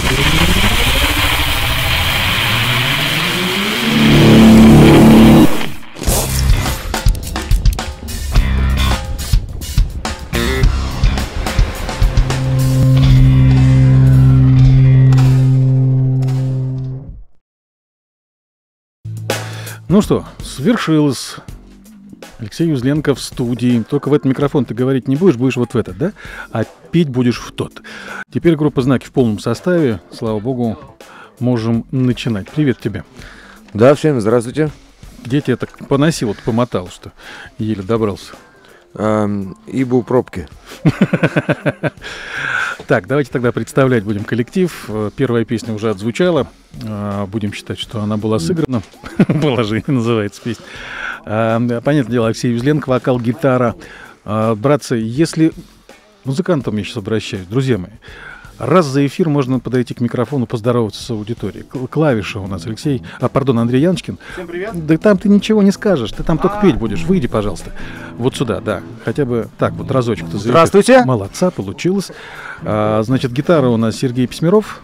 Ну что, свершилось. Алексей Узленко в студии. Только в этот микрофон ты говорить не будешь, будешь вот в этот, да? А петь будешь в тот. Теперь группа «Знаки» в полном составе. Слава богу, можем начинать. Привет тебе. Да, всем здравствуйте. Где тебя так поносило, помотал, что еле добрался? Ибо у пробки. Так, давайте тогда представлять будем коллектив. Первая песня уже отзвучала. Будем считать, что она была сыграна. Положение называется песня. Понятное дело, Алексей Узленко, вокал, гитара. Братцы, если музыкантам я сейчас обращаюсь, друзья мои, раз за эфир можно подойти к микрофону, поздороваться с аудиторией. Клавиша у нас Андрей Яночкин. Всем привет. Да там ты ничего не скажешь, ты там только петь будешь. Выйди, пожалуйста. Вот сюда, да. Хотя бы так вот разочек-то. Здравствуйте. Молодца, получилось. Значит, гитара у нас Сергей Письмеров.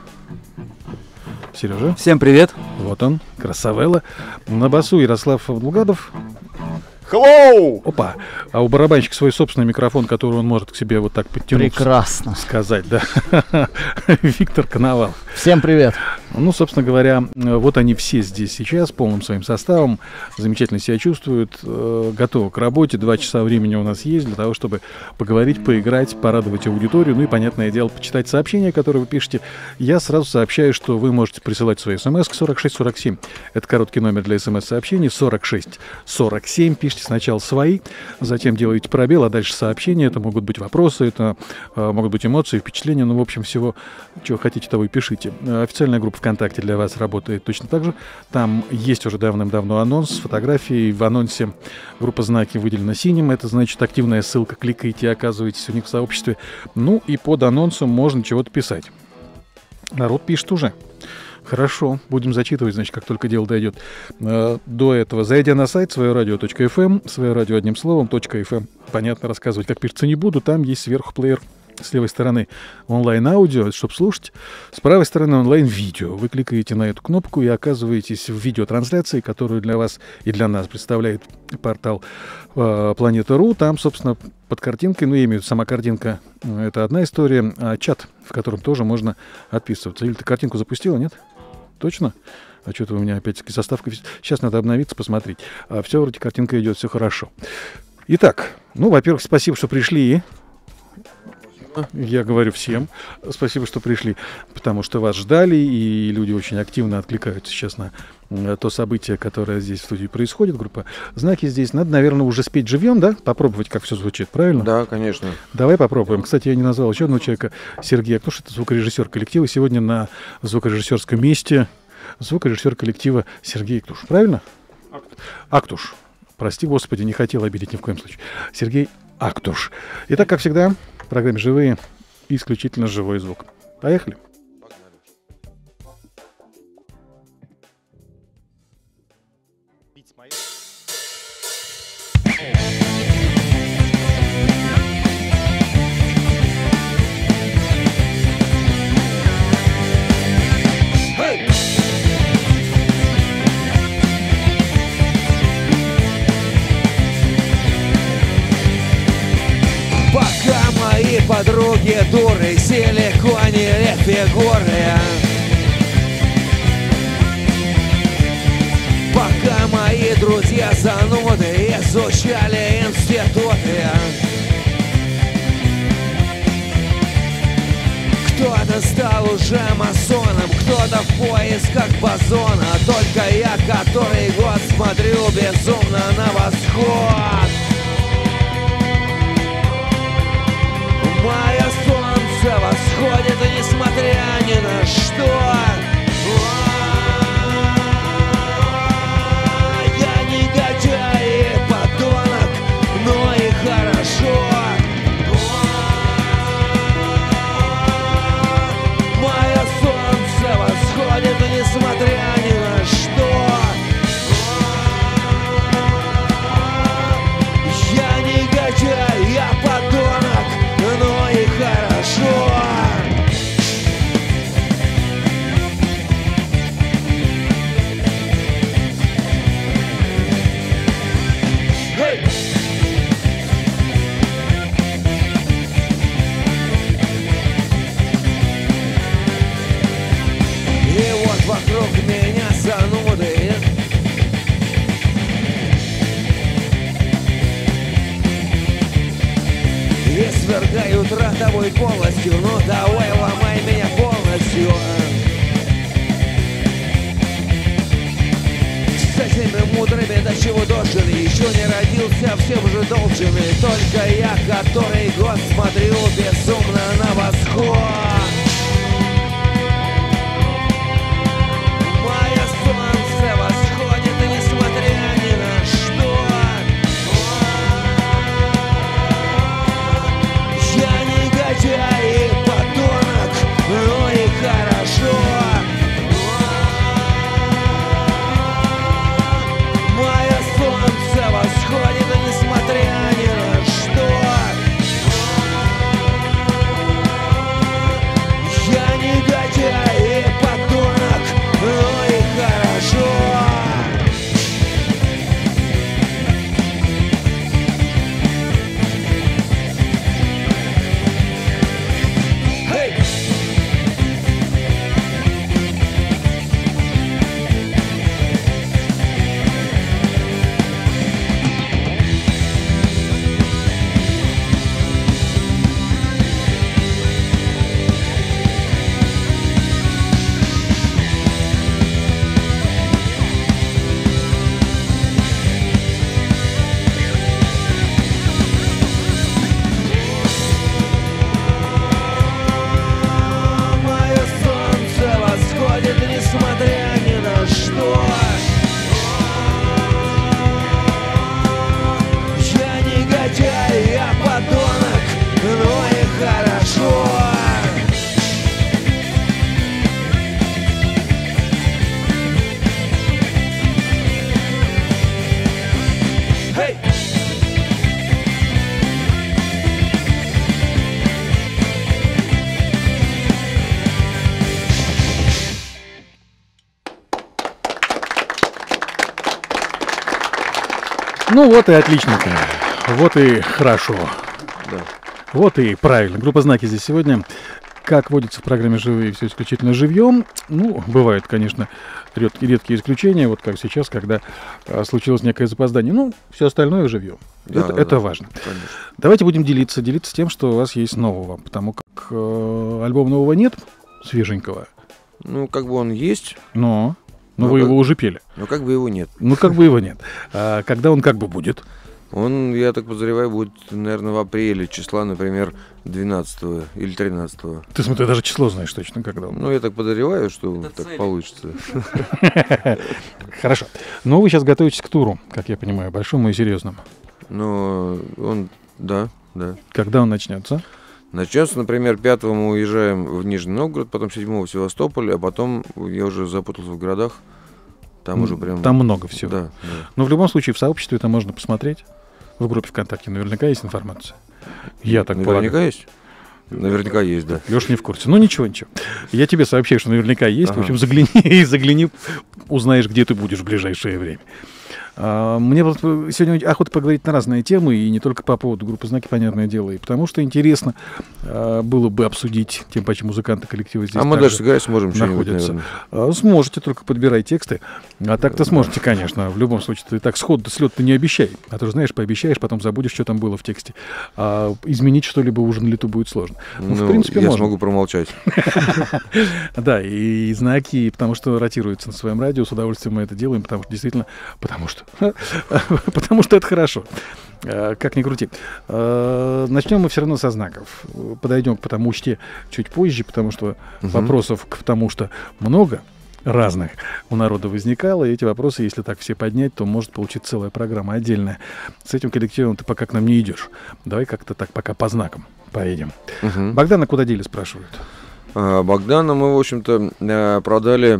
Сережа. Всем привет. Вот он, красавелла. На басу Ярослав Булгадов. Hello! Опа. А у барабанщика свой собственный микрофон, который он может к себе вот так подтянуть. Прекрасно. Сказать, да. Виктор Коновалов. Всем привет. Ну, собственно говоря, вот они все здесь сейчас, полным своим составом, замечательно себя чувствуют, готовы к работе. 2 часа времени у нас есть для того, чтобы поговорить, поиграть, порадовать аудиторию, ну и, понятное дело, почитать сообщения, которые вы пишете. Я сразу сообщаю, что вы можете присылать свои смс к 4647. Это короткий номер для смс-сообщений. 4647. Пишите сначала свои, затем делаете пробел, а дальше сообщения. Это могут быть вопросы, это могут быть эмоции, впечатления, ну, в общем, всего, чего хотите, того и пишите. Официальная группа ВКонтакте для вас работает точно так же. Там есть уже давным-давно анонс с фотографией. В анонсе группа «Знаки» выделена синим. Это значит активная ссылка. Кликаете, оказываетесь у них в сообществе. Ну и под анонсом можно чего-то писать. Народ пишет уже. Хорошо, будем зачитывать, значит, как только дело дойдет. До этого, зайдя на сайт своерадио.фм, свое радио одним словом, .fm, понятно, рассказывать, как пишется не буду, там есть сверху плеер. С левой стороны онлайн-аудио, чтобы слушать. С правой стороны онлайн-видео. Вы кликаете на эту кнопку и оказываетесь в видеотрансляции, которую для вас и для нас представляет портал Планета.ру. Там, собственно, под картинкой, ну, я имею в виду, сама картинка, это одна история, а чат, в котором тоже можно отписываться. Или ты картинку запустила, нет? Точно? А что-то у меня опять-таки заставка. Сейчас надо обновиться, посмотреть. Все, вроде картинка идет, все хорошо. Итак, ну, во-первых, спасибо, что пришли. Я говорю всем спасибо, что пришли, потому что вас ждали, и люди очень активно откликаются сейчас на то событие, которое здесь в студии происходит. Группа «Знаки» здесь. Надо, наверное, уже спеть живьем, да? Попробовать, как все звучит, правильно? Да, конечно. Давай попробуем. Кстати, я не назвал еще одного человека, Сергея Актуш, это звукорежиссер коллектива. Сегодня на звукорежиссерском месте звукорежиссер коллектива Сергей Актуш. Правильно? Актуш. Прости, Господи, не хотел обидеть ни в коем случае. Сергей Актуш. Итак, как всегда, в программе «Живые» исключительно живой звук. Поехали. Подруги дуры, силиконили фигуры. Пока мои друзья зануды изучали институты. Кто-то стал уже масоном, кто-то в поисках бозона. Только я, который год смотрю безумно на восход. Мое солнце восходит, несмотря ни на что. Я негодяй и подонок, но и хорошо. Мое солнце восходит, несмотря ни на что. Я негодяй, я подонок, но и хорошо. вокруг меня зануды. И свергают ротовой полостью. Ну давай, ломай меня полностью. С этими мудрыми до чего дожили. Еще не родился, всем же должен. И только я, который год смотрю безумно на восход. Мое солнце восходит, и несмотря ни на что. Я негодяй и подонок, ну и хорошо. Мое солнце восходит, и несмотря ни на что. Я негодяй и подонок, ну и хорошо. Мое солнце восходит, несмотря ни на что. Я негодяй, я подонок, ну и хорошо. Hey! Ну вот и отличненько. Вот и хорошо. Да. Вот и правильно. Группа «Знаки» здесь сегодня. Как водится в программе «Живые», все исключительно живьем. Ну, бывают, конечно, редкие исключения, вот как сейчас, когда случилось некое запоздание. Ну, все остальное живьем. Да, Это важно. Конечно. Давайте будем делиться тем, что у вас есть нового, потому как альбома нового нет, свеженького. Ну, как бы он есть, Но Ну, вы как- его уже пели. но как бы его нет. Ну, как бы его нет. А когда он как бы будет? Он, я так подозреваю, будет, наверное, в апреле, числа, например, 12 или 13. Ты смотри, даже число знаешь точно, когда он. Ну, я так подозреваю, что так получится. Хорошо. Но вы сейчас готовитесь к туру, как я понимаю, большому и серьезному. Но он, да. Когда он начнется? Начнется, например, 5 мы уезжаем в Нижний Новгород, потом 7 в Севастополь, а потом я уже запутался в городах. Там уже прям... Там много всего. Да. Но в любом случае в сообществе это можно посмотреть. В группе ВКонтакте наверняка есть информация. Я так Наверняка полагаю. есть? Наверняка есть, да. Леша не в курсе. Ну ничего. Я тебе сообщаю, что наверняка есть. Ага. В общем, загляни, узнаешь, где ты будешь в ближайшее время. Мне вот сегодня охота поговорить на разные темы, и не только по поводу группы «Знаки», понятное дело, и потому что интересно было бы обсудить, тем паче музыканты коллектива здесь А мы также даже сыграть сможем что-нибудь, находятся. наверное. Сможете, только подбирай тексты. А так-то сможете, конечно. В любом случае, ты так сход с лёта не обещай. А то же, знаешь, пообещаешь, потом забудешь, что там было в тексте. А изменить что-либо уже на лету будет сложно. Ну, в принципе, я можно. смогу промолчать. Да, и знаки, потому что ротируются на своем радио, с удовольствием мы это делаем, потому что действительно, потому что это хорошо. Как ни крути. Начнем мы все равно со знаков. Подойдем к потому что чуть позже, потому что вопросов к тому что много разных у народа возникало, и эти вопросы, если так все поднять, то может получиться целая программа отдельная. С этим коллективом ты пока к нам не идешь. Давай как-то так пока по знакам поедем. Богдана куда дели, спрашивают? Богдана мы, в общем-то, продали...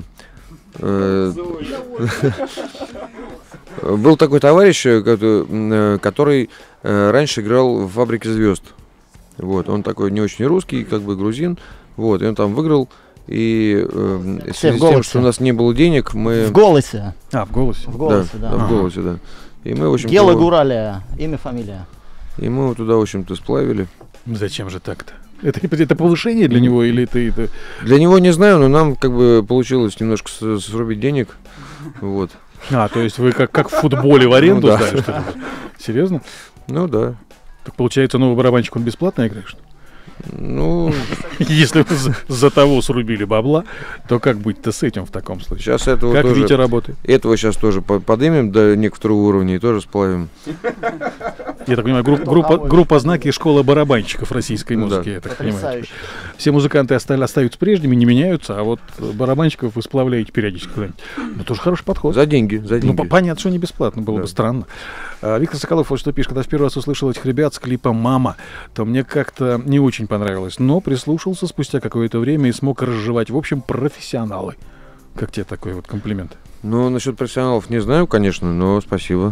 Был такой товарищ, который раньше играл в «Фабрике звезд». Вот, он такой не очень русский, как бы грузин. Вот, и он там выиграл. И в связи с тем, что у нас не было денег, мы... В «Голосе». В «Голосе». В «Голосе», да. в «Голосе», да. И мы, в общем-то, Гела Гураля, имя, фамилия. и мы его туда, в общем-то, сплавили. Зачем же так-то? Это повышение для него или это... Для него не знаю, но нам как бы получилось немножко срубить денег. Вот. То есть вы как в футболе в аренду сдали, что ли? Серьезно? Ну да. Так получается, новый барабанщик, он бесплатно играет, что ли? Ну, если вы за того срубили бабла, то как быть-то с этим в таком случае? Сейчас этого как тоже, Витя работает? Этого сейчас тоже поднимем до некоторого уровня и тоже сплавим. Я так понимаю, группа «Знаки» — школа барабанщиков российской музыки. Я так понимаю. Все музыканты остаются прежними, не меняются, а вот барабанщиков вы сплавляете периодически куда-нибудь. Ну, тоже хороший подход. За деньги. Ну, понятно, что не бесплатно, было бы странно. Виктор Соколов вот что пишет: когда в первый раз услышал этих ребят с клипа «Мама», то мне как-то не очень понравилось, но прислушался спустя какое-то время и смог разжевать. В общем, профессионалы. Как тебе такой вот комплимент? Ну, насчет профессионалов не знаю, конечно, но спасибо.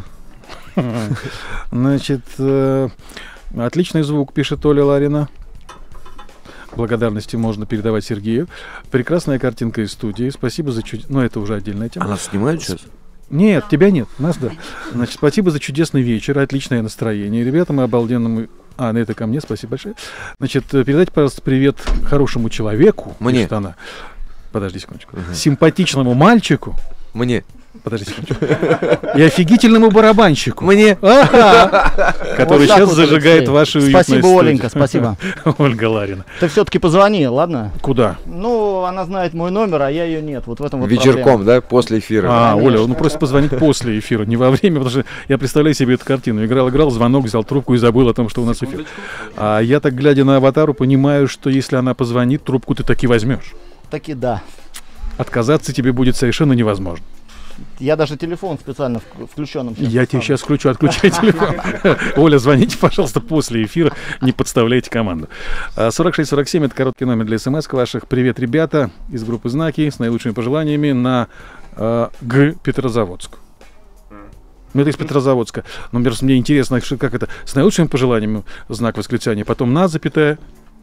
Значит, отличный звук, пишет Оля Ларина. Благодарности можно передавать Сергею. Прекрасная картинка из студии. Спасибо за Ну, это уже отдельная тема. А нас снимают сейчас? Нет, тебя нет, нас да. Значит, спасибо за чудесный вечер, отличное настроение. Ребятам обалденному... это ко мне, спасибо большое. Значит, передайте, пожалуйста, привет хорошему человеку. Мне. Она. Подожди секундочку. Симпатичному мальчику. Мне. Подожди секундочку. И офигительному барабанщику. Мне. Который сейчас зажигает вашу уютную студию. Спасибо, Оленька, спасибо. Ольга Ларина. Ты все-таки позвони, ладно? Куда? Ну, она знает мой номер, а я ее нет. Вот в этом вот вечерком, проблема. да, после эфира. Оля, он просит позвонить после эфира, не во время, потому что я представляю себе эту картину. Играл, звонок, взял трубку и забыл о том, что у нас эфир. А я так, глядя на аватару, понимаю, что если она позвонит, трубку ты таки возьмешь. Таки да. Отказаться тебе будет совершенно невозможно. Я даже телефон специально включенным. Я тебе сейчас отключай телефон. Оля, звоните, пожалуйста, после эфира, не подставляйте команду. 4647 — это короткий номер для смс ваших. Привет, ребята, из группы «Знаки» с наилучшими пожеланиями на Петрозаводск. Ну, это из Петрозаводска. Но мне интересно, как это, с наилучшими пожеланиями, знак восклицания, потом на, запятая,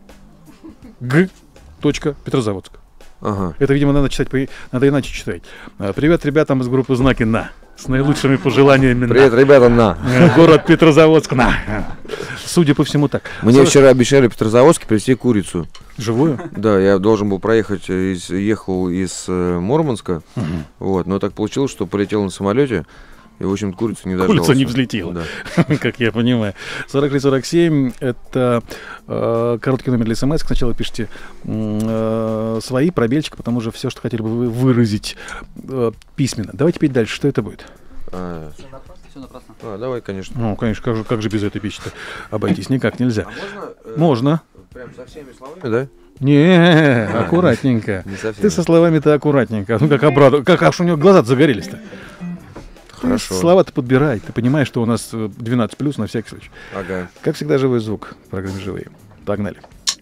Петрозаводск. Ага. Это, видимо, надо иначе читать. Привет ребятам из группы «Знаки» на. С наилучшими пожеланиями. Привет, ребята, на. Город Петрозаводск, на. Судя по всему, так. Мне вчера обещали в Петрозаводске привезти курицу. Живую? Да, я должен был проехать, ехал из Мурманска. Вот, но так получилось, что полетел на самолете. И, в общем, курица не дождался. Курица не взлетела, да. Как я понимаю. 4647 — это короткий номер для смс. Сначала пишите свои, пробельчик, потому что все, что хотели бы вы выразить письменно. Давайте петь дальше. Что это будет? Все напрасно. Давай, конечно. Ну, конечно, как же без этой песни-то обойтись? Никак нельзя. А можно? Прям со всеми словами, да? Не, аккуратненько. Ты со словами-то аккуратненько. Ну, как аж у него глаза загорелись-то. Хорошо. Слова-то подбирай. Ты понимаешь, что у нас 12+, на всякий случай. Ага. Как всегда, живой звук в программе «Живые». Погнали.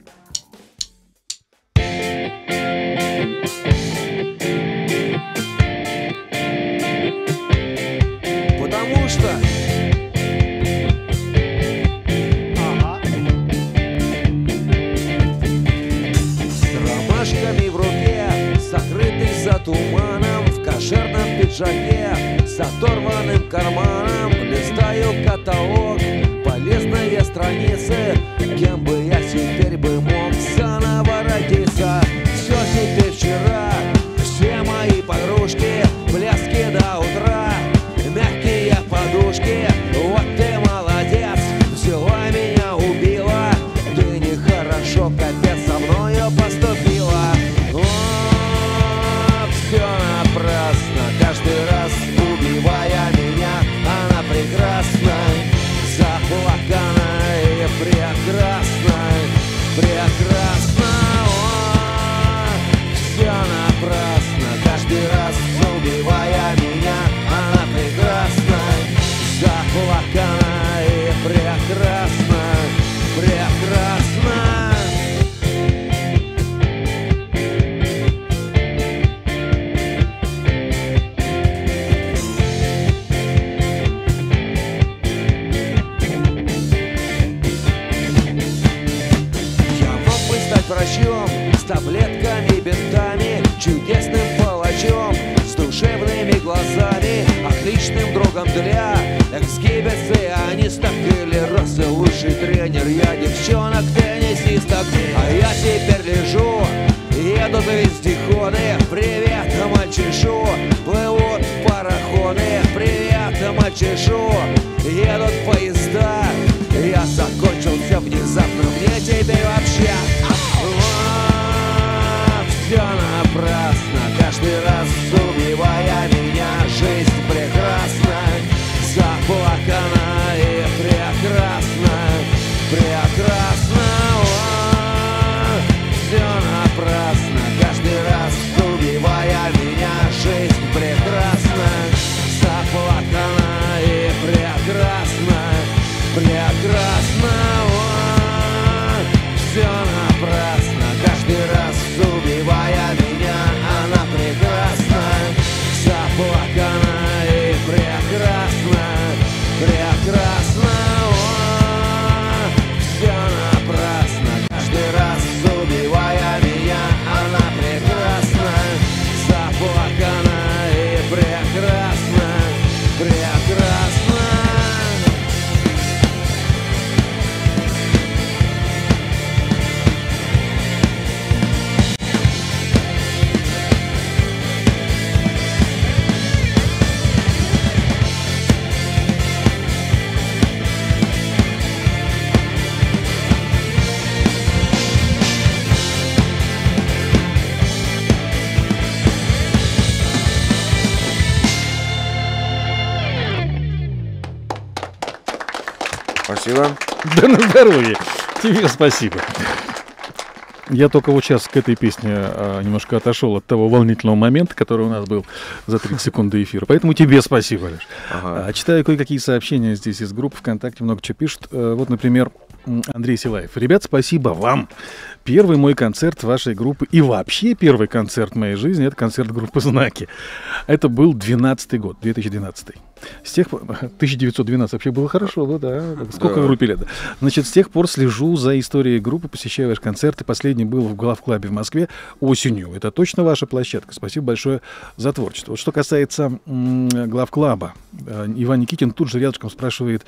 Потому что с ромашками в руке, закрытый за туманом, в кошерном пиджаке, с оторванным карманом, листаю каталог, полезные страницы. Кем бы я теперь бы мог заново родиться? Все теперь вчера, все мои подружки, пляски до утра, мягкие подушки. Вот ты молодец, взяла меня, убила. Ты нехорошо, капец, со мною поступила. Все напрасно, каждый раз убивая меня. Она прекрасна, заплакана и прекрасна, прекрасна. Все напрасно, каждый раз убивая меня. Она прекрасна, заплакана и прекрасна, прекрасна. Врачом, с таблетками, бинтами, чудесным палачом, с душевными глазами, отличным другом для эксгибиционистов или росы, лучший тренер. Я девчонок теннисистов свисток. А я теперь лежу, едут вездеходы. Привет, мальчишу, плывут пароходы. Привет, мальчишу, едут поезда. Я закончился внезапно, мне теперь вообще все напрасно. Каждый раз убивая меня, жизнь прекрасна, заплакана и прекрасна, прекрасна. Все напрасно. Каждый раз убивая меня, жизнь прекрасна, заплакана и прекрасна, прекрасна. Все напрасно. Каждый раз убивая меня, она прекрасна, заплакана и прекрасна, прекрасна. Все напрасно. Каждый раз убивая меня, она прекрасна, заплакана и прекрасна, прекрасна. Спасибо. Да на здоровье. Тебе спасибо. Я только вот сейчас к этой песне немножко отошел от того волнительного момента, который у нас был за 30 секунд до эфира. Поэтому тебе спасибо, Леш. Ага. Читаю кое-какие сообщения здесь из группы ВКонтакте, много чего пишут. Вот, например, Андрей Силаев. Ребят, спасибо вам. Первый мой концерт вашей группы и вообще первый концерт в моей жизни — это концерт группы «Знаки». Это был 12-й год, 2012. С тех пор... 1912 вообще было хорошо, да? Сколько Да. группе лет? Значит, с тех пор слежу за историей группы, посещаю ваши концерты. Последний был в Главклабе в Москве осенью. Это точно ваша площадка. Спасибо большое за творчество. Вот что касается Главклаба, Иван Никитин тут же рядышком спрашивает,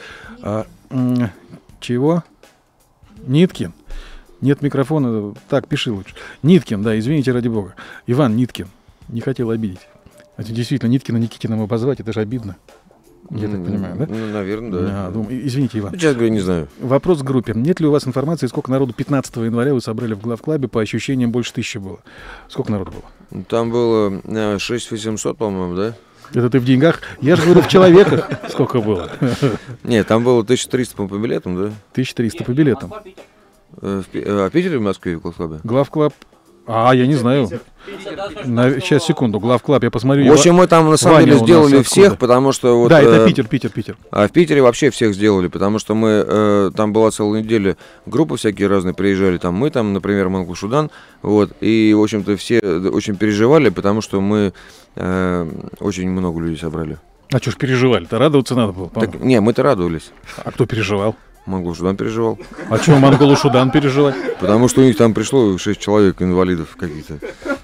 чего? Ниткин? Нет микрофона. Так, пиши лучше. Ниткин, да, извините, ради бога. Иван Ниткин. Не хотел обидеть. Это действительно Ниткина Никитиным обозвать, это же обидно. Я так понимаю, да? Ну, наверное, да. Извините, Иван. Сейчас говорю, не знаю. Вопрос к группе. Нет ли у вас информации, сколько народу 15 января вы собрали в Главклабе? По ощущениям, больше 1000 было. Сколько народу было? Там было 6800, по-моему, да? Это ты в деньгах? Я же говорю, в человеках сколько было. Нет, там было 1300 по билетам, да? 1300 по билетам. А в Питере, в Москве, в Главклабе? Главклаб. Я не знаю. Сейчас, секунду. Главклаб, я посмотрю. В общем, мы там на самом Ваня деле у нас сделали откуда? всех, потому что вот... Да, это Питер. А в Питере вообще всех сделали, потому что мы, там была целая неделя, группы всякие разные приезжали, там мы, там, например, Мангул Шудан, вот, и, в общем-то, все очень переживали, потому что мы очень много людей собрали. А что ж переживали-то? Радоваться надо было, по-моему. Так, не, мы-то радовались. А кто переживал? Мангул Шудан переживал. А чего Монголу Шудан переживать? Потому что у них там пришло 6 человек, инвалидов каких-то.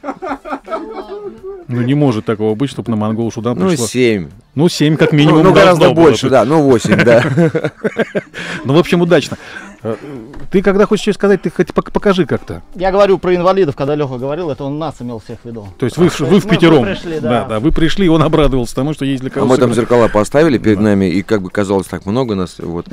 Ну, не может такого быть, чтобы на Монгол Шудан Ну, пришло. 7. Ну, 7 как минимум. Ну, гораздо должно было больше, быть. да, ну, 8, да. Ну, в общем, удачно. Ты, когда хочешь что сказать, ты хоть покажи как-то. Я говорю про инвалидов, когда Леха говорил, это он нас имел всех в виду. То есть вы мы впятером. пришли, да. Да, вы пришли, и он обрадовался тому, что есть для кого А мы там сыграть. зеркала поставили перед нами, и как бы казалось так много нас, вот.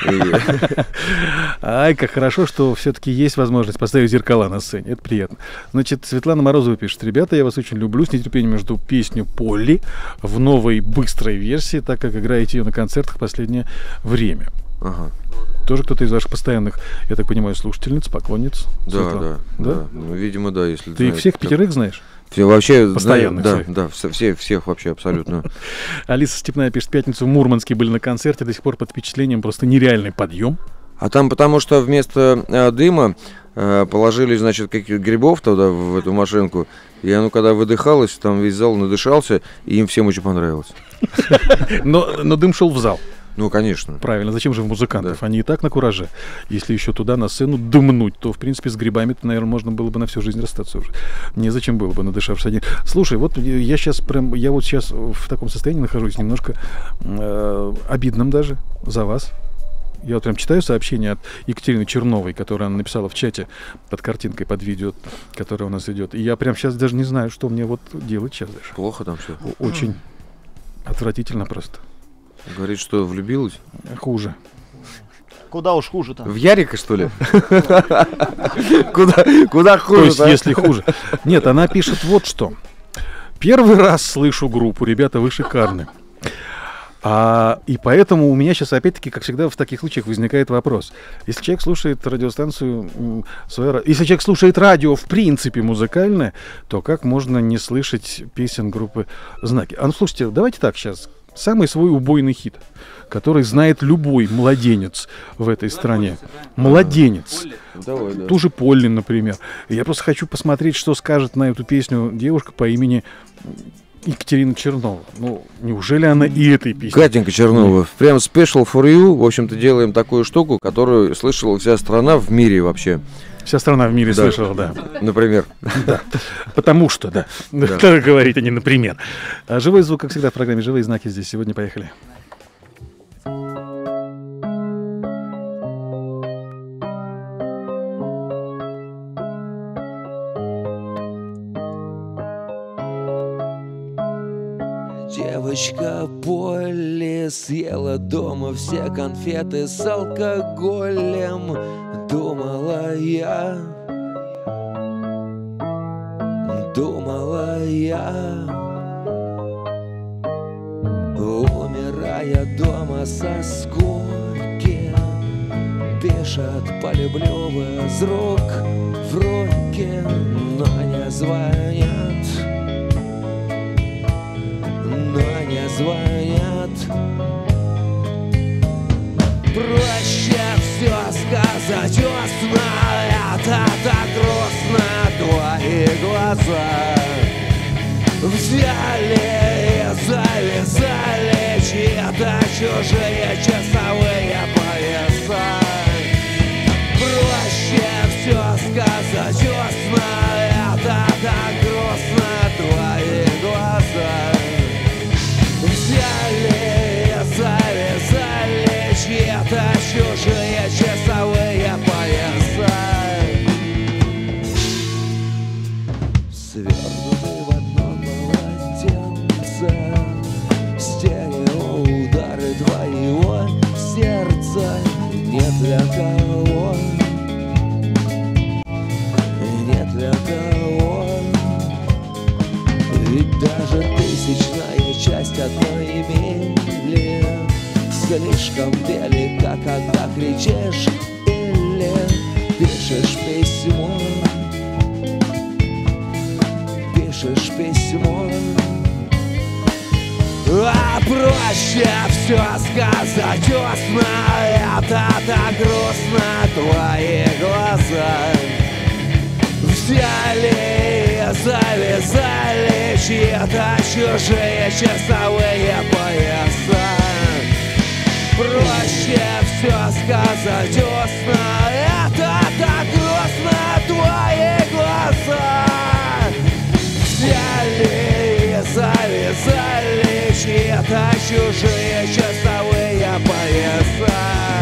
Ай, как хорошо, что все-таки есть возможность поставить зеркала на сцене. Это приятно. Значит, Светлана Морозова пишет: ребята, я вас очень люблю. С нетерпением жду песню «Полли» в новой быстрой версии, так как играете ее на концертах в последнее время. Ага. Тоже кто-то из ваших постоянных, я так понимаю, слушательниц, поклонниц? Да, Светлана? да. Ну, видимо, да, если Ты их всех пятерых знаешь? Все вообще Постоянных знаю, своих. да, всех вообще абсолютно. Алиса Степная пишет: в пятницу в Мурманске были на концерте, до сих пор под впечатлением, просто нереальный подъем. А там потому что вместо дыма положили, значит, каких-то грибов туда, в эту машинку, и оно когда выдыхалось, там весь зал надышался, и им всем очень понравилось. Но дым шел в зал. Ну, конечно. Правильно, зачем же в музыкантов? Да. Они и так на кураже. Если еще туда на сцену дымнуть, то, в принципе, с грибами-то, наверное, можно было бы на всю жизнь расстаться уже. Незачем было бы, надышавшись один. Слушай, вот я вот сейчас в таком состоянии нахожусь, немножко обидном даже за вас. Я вот прям читаю сообщение от Екатерины Черновой, которую она написала в чате под картинкой, под видео, которое у нас идет. И я прям сейчас даже не знаю, что мне вот делать сейчас даже. Плохо там все? Очень отвратительно просто. Говорит, что влюбилась? Хуже. Куда уж хуже-то? В Ярика, что ли? Куда хуже? То есть, если хуже. Нет, она пишет вот что. Первый раз слышу группу, ребята, вы шикарны. И поэтому у меня сейчас, опять-таки, как всегда, в таких случаях возникает вопрос. Если человек слушает радиостанцию, если человек слушает радио, в принципе, музыкальное, то как можно не слышать песен группы «Знаки»? А ну, слушайте, давайте так сейчас. Самый свой убойный хит, который знает любой младенец в этой стране. Младенец. Давай, да. Ту же Полли, например. Я просто хочу посмотреть, что скажет на эту песню девушка по имени Екатерина Чернова. Ну, неужели она и этой песней? Катенька Чернова, прям special for you. В общем-то, делаем такую штуку, которую слышала вся страна в мире вообще. Вся страна в мире слышала, да. Например. Да. Потому что, да. Так говорить, а не например. Живой звук, как всегда, в программе «Живые знаки» здесь. Сегодня поехали. Девочка Полли съела дома все конфеты с алкоголем. Думала я, умирая дома со скуки, пишет полюблю из рук в руки, но не звонят. Проще все сказать устно, это так грустно. Твои глаза взяли и завязали чьи-то чужие часовые пояса. Проще все сказать устно, это так грустно. Твои глаза взяли и завязали чьи-то чужие часовые пояса. Свернутый в одно полотенце, стереоудары твоего сердца. Нет для кого, нет для кого. Ведь даже тысячная часть одной мили слишком велика, когда кричишь или пишешь письмо. А проще все сказать устно, это так грустно. Твои глаза взяли и завязали чьи-то чужие часовые пояса. Проще все сказать устно, это так грустно. Твои глаза взяли и завязали чьи-то чужие часовые пояса.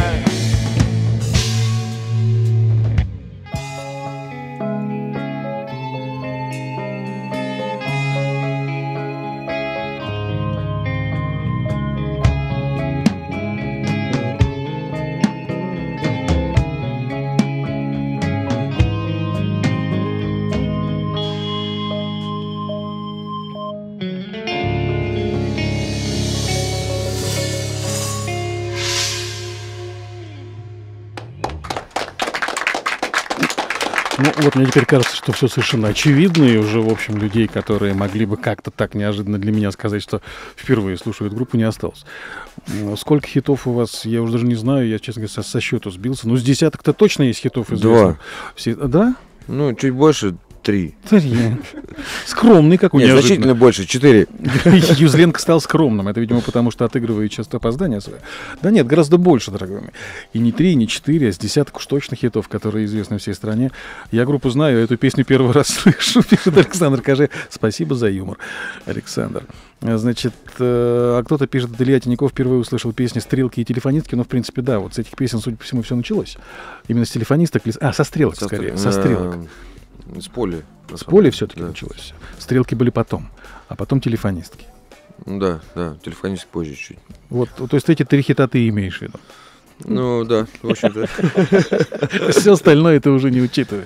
Ну, вот мне теперь кажется, что все совершенно очевидно, и уже, в общем, людей, которые могли бы как-то так неожиданно для меня сказать, что впервые слушают группу, не осталось. Сколько хитов у вас, я уже даже не знаю, я, честно говоря, со счету сбился. Ну, с десяток-то точно есть хитов известных. 2. Все, да? Ну, чуть больше, 3. 3. Скромный какой. Нет, значительно больше, 4. Юзленко стал скромным. Это, видимо, потому что отыгрывает часто опоздания свои. Да нет, гораздо больше, дорогой мой. И не 3, не 4, а с десяток уж точно хитов, которые известны всей стране. Я группу знаю, эту песню первый раз слышу, пишет Александр Каже. Спасибо за юмор, Александр. Значит, а кто-то пишет, Илья Тиняков впервые услышал песни «Стрелки» и «Телефонистки». Ну, в принципе, да, вот с этих песен, судя по всему, все началось. Именно с «Телефонисток». Со «Стрелок», скорее. Со «Стрелок». С поля. С поля все-таки началось. «Стрелки» были потом, а потом «Телефонистки». Да, «Телефонистки» позже чуть. Вот, то есть эти 3 хита ты имеешь в виду? Ну, да, в общем-то. Все остальное ты уже не учитываешь.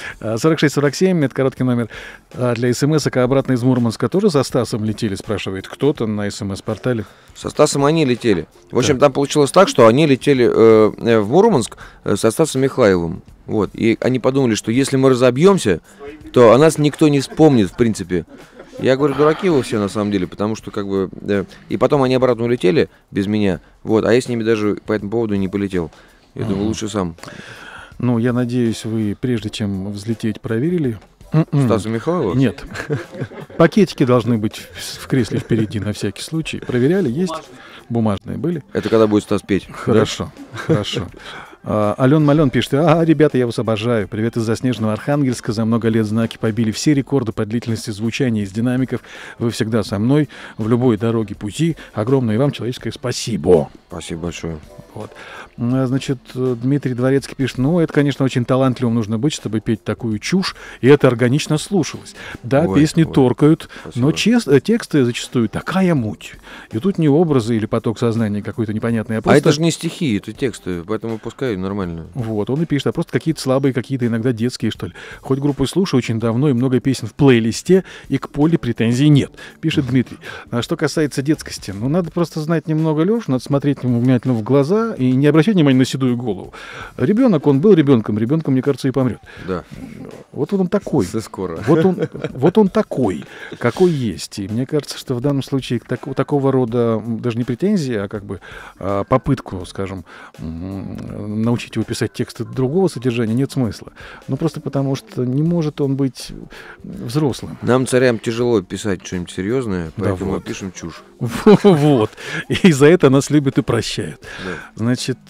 4647, это короткий номер для смс-ок, а обратно из Мурманска тоже со Стасом летели, спрашивает кто-то на смс-портале. Со Стасом они летели. В общем, там получилось так, что они летели в Мурманск со Стасом Михайловым. Вот. И они подумали, что если мы разобьемся, то о нас никто не вспомнит, в принципе. Я говорю, дураки вы все на самом деле, потому что как бы... И потом они обратно улетели без меня, вот, а я с ними даже по этому поводу не полетел. Я думаю, лучше сам. Ну, я надеюсь, вы прежде чем взлететь проверили... Стаса Михайлова? Нет. Пакетики должны быть в кресле впереди на всякий случай. Проверяли, есть? Бумажные были? Это когда будет Стас петь. Хорошо, хорошо. Ален Мален пишет: ребята, я вас обожаю. Привет из заснеженного Архангельска. За много лет знаки побили все рекорды по длительности звучания из динамиков. Вы всегда со мной в любой дороге пути. Огромное вам человеческое спасибо. Спасибо большое. Вот. Значит, Дмитрий Дворецкий пишет: это, конечно, очень талантливым нужно быть, чтобы петь такую чушь, и это органично слушалось. Да, песни торкают, спасибо. Но тексты зачастую такая муть. И тут не образы или поток сознания какой-то непонятный, а просто... А это же не стихи, это тексты, поэтому пускай нормально. Вот, он и пишет, а просто какие-то слабые, какие-то иногда детские, что ли. Хоть группу слушаю очень давно, и много песен в плейлисте, и к Поле претензий нет, пишет Дмитрий. А что касается детскости, надо просто знать немного Лешу, надо смотреть ему внимательно в глаза и не обращать внимания на седую голову. Ребенок, он был ребенком, мне кажется, и помрет. Да. Вот он такой. Скоро. Вот он такой, какой есть. И мне кажется, что в данном случае такого рода даже не претензии, а как бы попытку, скажем, научить его писать тексты другого содержания нет смысла. Просто потому, что не может он быть взрослым. Нам, царям, тяжело писать что-нибудь серьезное, поэтому мы пишем чушь. Вот. И за это нас любят и прощают. Да. Значит,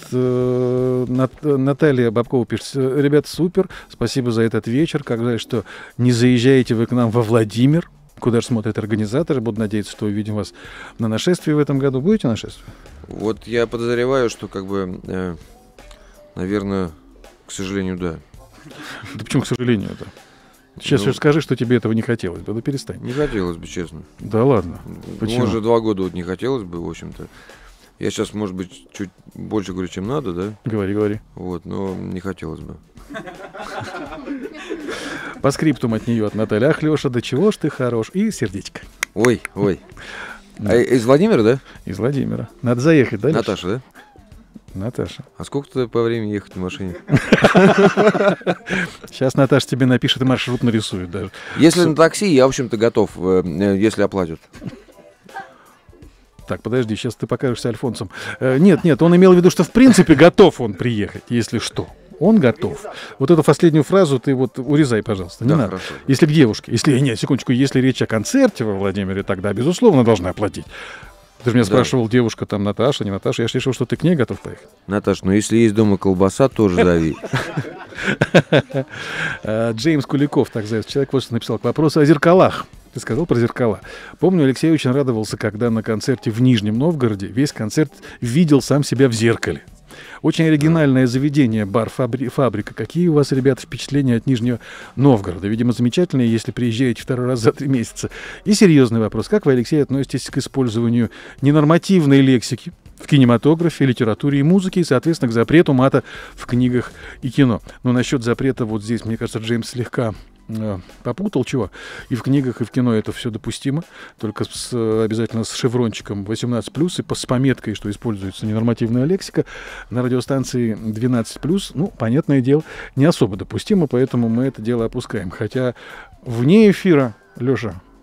Наталья Бабкова пишет: ребята, супер, спасибо за этот вечер. Как жаль, что не заезжаете вы к нам во Владимир, куда же смотрят организаторы. Буду надеяться, что увидим вас на нашествии в этом году. Будете нашествие? Вот я подозреваю, что наверное, к сожалению, да. Да почему к сожалению-то? Сейчас скажи, что тебе этого не хотелось бы, да перестань. Не хотелось бы, честно. Да ладно. Почему? Может, 2 года не хотелось бы, в общем-то. Я сейчас, может быть, чуть больше говорю, чем надо, да? Говори. Вот, но не хотелось бы. По скриптум от нее, от Натальи: ах, Леша, до чего ж ты хорош. И сердечко. Ой. А из Владимира, да? Из Владимира. Надо заехать, да? Наташа, да? Наташа. А сколько по времени ехать на машине? Сейчас Наташа тебе напишет и маршрут нарисует даже. Если на такси, я, в общем-то, готов, если оплатят. Так, подожди, сейчас ты покажешься альфонсом. Нет, он имел в виду, что в принципе готов он приехать, если что. Он готов. Вот эту последнюю фразу ты вот урезай, пожалуйста. Не надо. Хорошо. Если к девушке, секундочку, если речь о концерте во Владимире, тогда, безусловно, должна оплатить. Ты же меня спрашивал, девушка там Наташа, не Наташа. Я же решил, что ты к ней готов поехать. Наташа, если есть дома колбаса, тоже зови. Джеймс Куликов, так зовется человек, вот что написал к вопросу о зеркалах. Ты сказал про зеркала. Помню, Алексей очень радовался, когда на концерте в Нижнем Новгороде весь концерт видел сам себя в зеркале. Очень оригинальное заведение, бар «Фабрика». Какие у вас, ребята, впечатления от Нижнего Новгорода? Видимо, замечательные, если приезжаете 2 раз за 3 месяца. И серьезный вопрос. Как вы, Алексей, относитесь к использованию ненормативной лексики в кинематографе, литературе и музыке, и, соответственно, к запрету мата в книгах и кино? Но насчет запрета вот здесь, мне кажется, Джеймс слегка попутал, чего. И в книгах, и в кино это все допустимо, только обязательно с шеврончиком 18+, и с пометкой, что используется ненормативная лексика. На радиостанции 12+, понятное дело, не особо допустимо, поэтому мы это дело опускаем. Хотя вне эфира, Леша,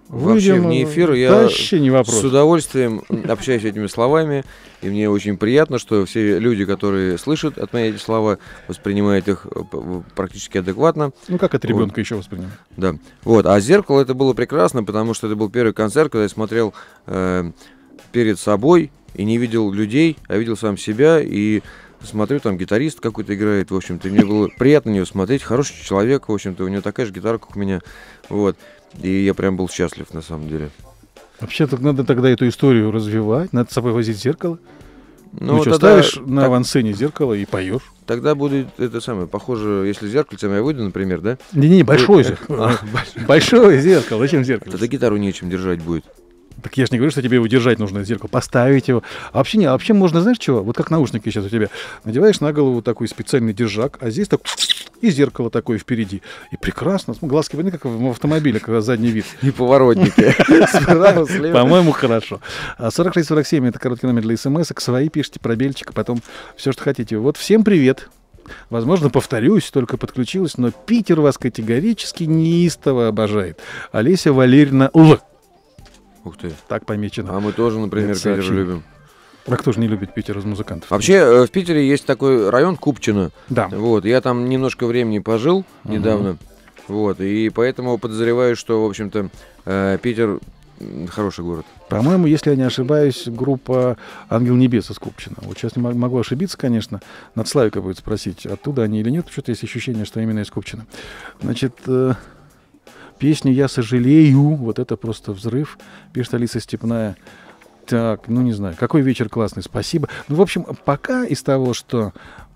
вообще Выйдем, вне эфира. Я вообще не вопрос. с удовольствием общаюсь этими словами, и мне очень приятно, что все люди, которые слышат от меня эти слова, воспринимают их практически адекватно. Ну, как от ребенка еще воспринимать? Да. Вот. А «Зеркало» это было прекрасно, потому что это был первый концерт, когда я смотрел перед собой и не видел людей, а видел сам себя, и смотрю, там гитарист какой-то играет, в общем-то, и мне было приятно на него смотреть, хороший человек, в общем-то, у него такая же гитара, как у меня, вот, и я прям был счастлив, на самом деле. Вообще-то надо тогда эту историю развивать, надо с собой возить зеркало. Ну, что, тогда, ставишь на авансцене зеркало и поешь. Тогда будет это самое, похоже, если зеркальцем я выйду, например, да? Не-не, большое зеркало. Большое зеркало, зачем зеркало? Тогда гитару нечем держать будет. Так я же не говорю, что тебе его держать нужно, зеркало, поставить его. А вообще не, а вообще можно, знаешь, чего? Вот как наушники сейчас у тебя. Надеваешь на голову такой специальный держак, а здесь так и зеркало такое впереди. И прекрасно. Глазки видны, как в автомобиле, когда задний вид. И поворотники. Справа, слева. По-моему, хорошо. 46-47 это короткий номер для смс-ок. Свои пишите, пробельчик, а потом все, что хотите. Вот всем привет. Возможно, повторюсь, только подключилась, но Питер вас категорически неистово обожает. Олеся Валерьевна Л. Ух ты. Так помечено. А мы тоже, например, Питер любим. А кто же не любит Питер из музыкантов? Вообще, в Питере есть такой район Купчино. Да. Вот, я там немножко времени пожил недавно. Вот, и поэтому подозреваю, что, в общем-то, Питер хороший город. По-моему, если я не ошибаюсь, группа «Ангел Небес» из Купчино. Вот сейчас не могу ошибиться, конечно. Надо Славика будет спросить, оттуда они или нет. Что-то есть ощущение, что именно из Купчино. Значит, песню «Я сожалею», вот это просто взрыв, пишет Алиса Степная. Так, ну не знаю, какой вечер классный, спасибо. Ну, в общем, пока из того, что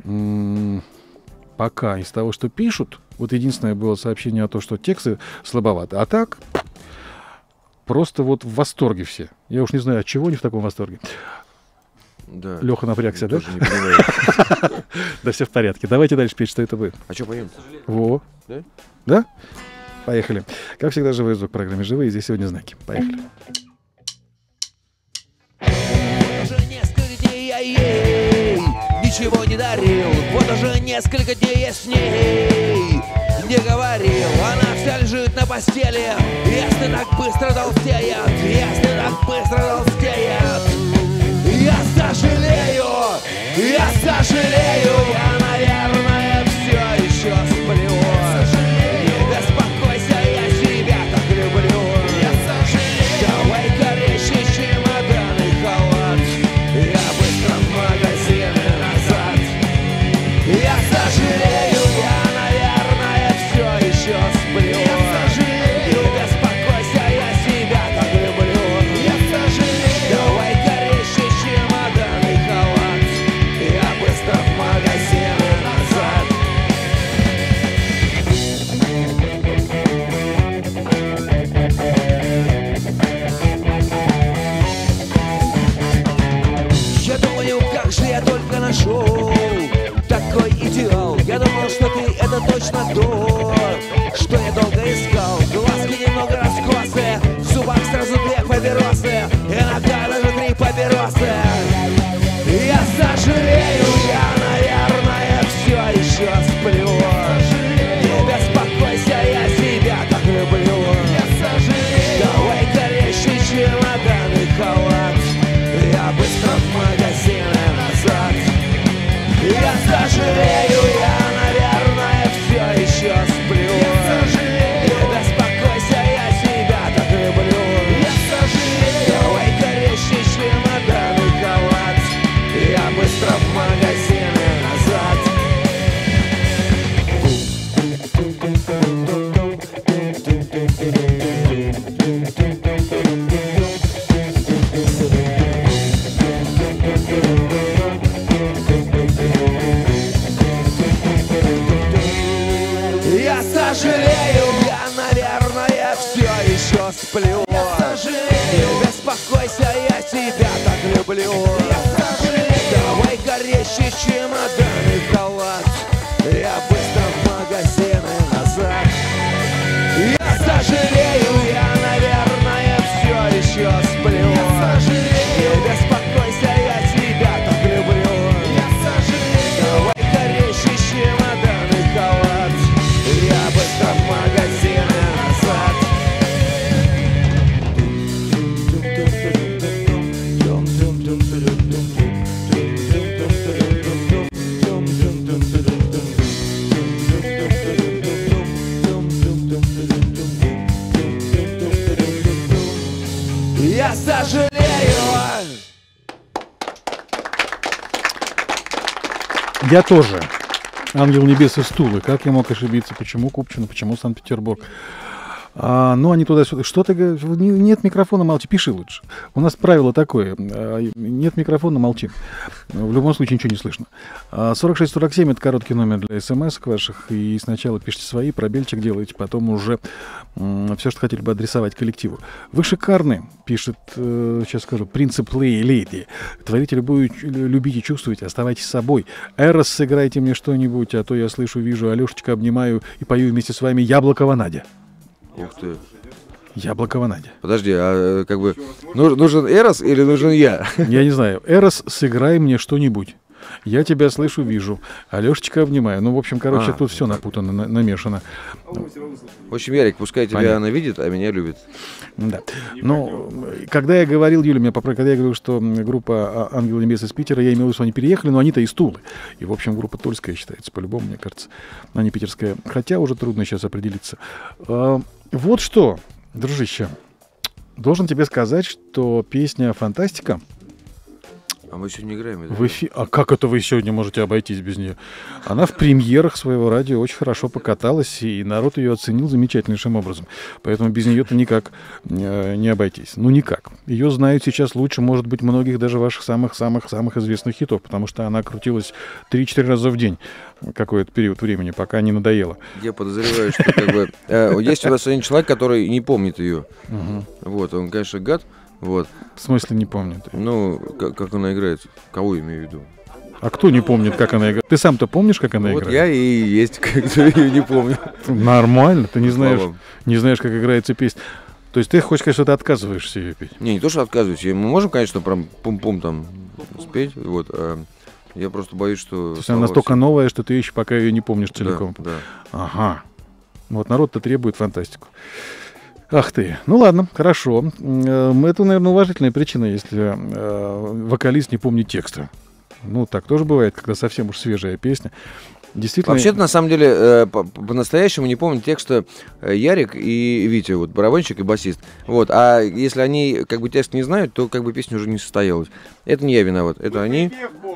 пишут, вот единственное было сообщение о том, что тексты слабоваты, а так просто вот в восторге все. Я уж не знаю, от чего они в таком восторге. Да. Леха напрягся, да? Тоже не понимаю. Да все в порядке. Давайте дальше петь, что это будет. А что поем? Во. Да? Да? Поехали. Как всегда, живой звук в программе «Живые». Здесь сегодня знаки. Поехали. Уже несколько дней я ей ничего не дарил. Вот уже несколько дней я с ней не говорил. Она вся лежит на постели. Если так быстро толстеет, если так быстро толстеет. Я сожалею, я, наверное, все еще сплю. Не беспокойся, я себя так люблю. Давай горящий чемодан и халат. Я быстро в магазин назад. Я сожалею, я, наверное, все еще сплю. Не беспокойся, я себя так люблю. Давай горящий чемодан и халат. Я быстро в магазин назад. Я думаю, как же я только нашел такой идеал. Я думал, что ты это точно то, что я долго искал. Глазки немного раскосые, в зубах сразу 2 папиросы, иногда даже 3 папиросы. Я сожалею, я, наверное, все еще сплю. Не беспокойся, я себя так люблю. Давай горящий чемодан и халат. Я быстро в магазин назад. Я сожалею, я, наверное, все еще сплю. Не беспокойся, я себя так люблю. Давай горящий чемодан и халат. Я быстро в магазин назад. Я сожалею, я, наверное, все еще сплю. Не беспокойся, я себя так люблю. Давай горящий чемодан и халат. Я быстро в магазин назад. Я сожалею, я, наверное, все еще сплю. Не беспокойся, я себя так люблю. Давай горящий чемодан и халат. Я быстро в магазин назад. я сожалею. Я тоже. Ангел небес и стулы. Как я мог ошибиться? Почему Купчино? Почему Санкт-Петербург? Ну, они туда-сюда. Что ты говоришь? Нет микрофона, молчи. Пиши лучше. У нас правило такое. Нет микрофона, молчи. В любом случае ничего не слышно. 4647 — это короткий номер для смс ваших. И сначала пишите свои, пробельчик делаете, потом уже все, что хотели бы адресовать коллективу. Вы шикарны, пишет, сейчас скажу, принцип Лейди. Творите любую, любите, чувствуйте, оставайтесь собой. Эрос, сыграйте мне что-нибудь, а то я слышу, вижу, Алешечка, обнимаю и пою вместе с вами Яблокова Надя. Ух ты. Яблокова Надя. Подожди, а как бы нужен Эрос или нужен я? Я не знаю. Эрос, сыграй мне что-нибудь. Я тебя слышу, вижу. Алешечка, обнимаю. Ну, в общем, короче, тут все напутано, намешано. В общем, Ярик, пускай тебя она видит, а меня любит. Да. Ну, когда я говорил, Юля меня поправила, когда я говорил, что группа «Ангел небес» из Питера, я имел в виду, что они переехали, но они-то из Тулы. И, в общем, группа тульская считается, по-любому, мне кажется. А не питерская. Хотя уже трудно сейчас определиться. Вот что, дружище, должен тебе сказать, что песня «Фантастика». А мы сегодня не играем. А как это вы сегодня можете обойтись без нее? Она в премьерах своего радио очень хорошо покаталась, и народ ее оценил замечательнейшим образом. Поэтому без нее-то никак не обойтись. Ну, никак. Ее знают сейчас лучше, может быть, многих даже ваших самых-самых-самых известных хитов, потому что она крутилась 3-4 раза в день какой-то период времени, пока не надоело. Я подозреваю, что как бы есть у нас один человек, который не помнит ее. Вот, он, конечно, гад. Вот. В смысле не помнит? Ну, как она играет? Кого я имею в виду? А кто не помнит, как она играет? Ты сам-то помнишь, как она играет? Вот я и есть, кто ее не помню. Нормально, ты не знаешь, как играется песня. То есть ты хочешь сказать, что ты отказываешься ее петь? Не то, что отказываюсь. Мы можем, конечно, прям пум-пум там спеть, вот. Я просто боюсь, что... То есть она настолько новая, что ты еще пока ее не помнишь целиком. Да. Ага. Вот народ-то требует фантастику. Ах ты. Ну ладно, хорошо. Это, наверное, уважительная причина, если вокалист не помнит текста. Ну, так тоже бывает, когда совсем уж свежая песня. Действительно... Вообще-то, на самом деле, по-настоящему не помню текста Ярик и Витя, вот, барабанщик и басист. Вот, а если они, как бы, текст не знают, то, как бы, песня уже не состоялась. Это не я виноват, это они.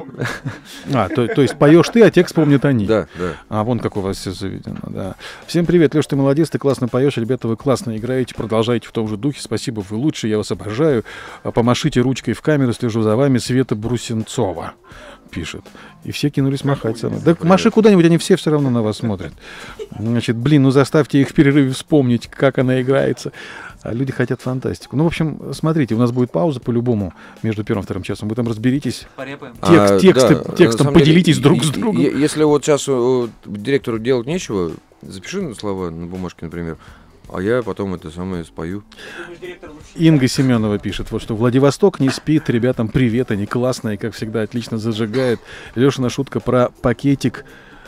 То есть поешь ты, а текст помнят они. Да, да. А вон как у вас все заведено, да. Всем привет, Леш, ты молодец, ты классно поешь, ребята, вы классно играете, продолжайте в том же духе, спасибо, вы лучшие, я вас обожаю. Помашите ручкой в камеру, слежу за вами, Света Брусенцова пишет. И все кинулись махать со мной. Да маши куда-нибудь, они все равно на вас смотрят. Значит, ну заставьте их в перерыве вспомнить, как она играется. А люди хотят фантастику. Ну, в общем, смотрите, у нас будет пауза по-любому между первым и вторым часом. Вы там разберитесь. Текстом поделитесь друг с другом. Если вот сейчас директору делать нечего, запиши слова на бумажке, например. А я потом это самое спою. Инга Семенова пишет, вот что Владивосток не спит, ребятам привет, они классные, как всегда, отлично зажигают. Лешина шутка про пакетик.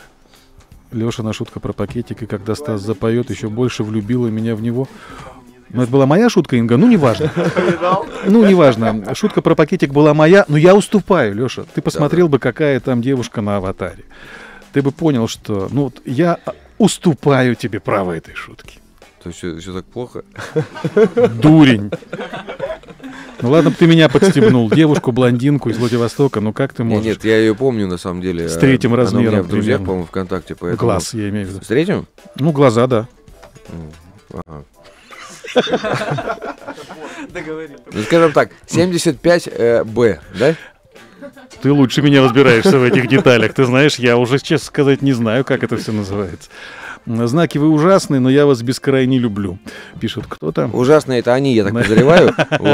И когда Стас запоет, еще больше влюбила меня в него. Ну, это была моя шутка, Инга, ну, неважно. Ну, неважно. Шутка про пакетик была моя, но я уступаю, Леша. Ты посмотрел бы, какая там девушка на аватаре. Ты бы понял, что, ну, я уступаю тебе право этой шутки. Все так плохо. Дурень. Ну ладно бы ты меня подстебнул. Девушку-блондинку из Владивостока, ну как ты можешь? Нет, я ее помню на самом деле. С третьим размером. Она у меня в друзьях, по-моему, ВКонтакте. Поэтому... Глаз, я имею в виду. С третьим? Ну, глаза, да. Ага. Ну, скажем так, 75Б, да? Ты лучше меня разбираешься в этих деталях. Ты знаешь, я уже, честно сказать, не знаю, как это все называется. Знаки вы ужасные, но я вас бескрайне люблю. Пишет кто-то. Ужасные это они, я так подозреваю.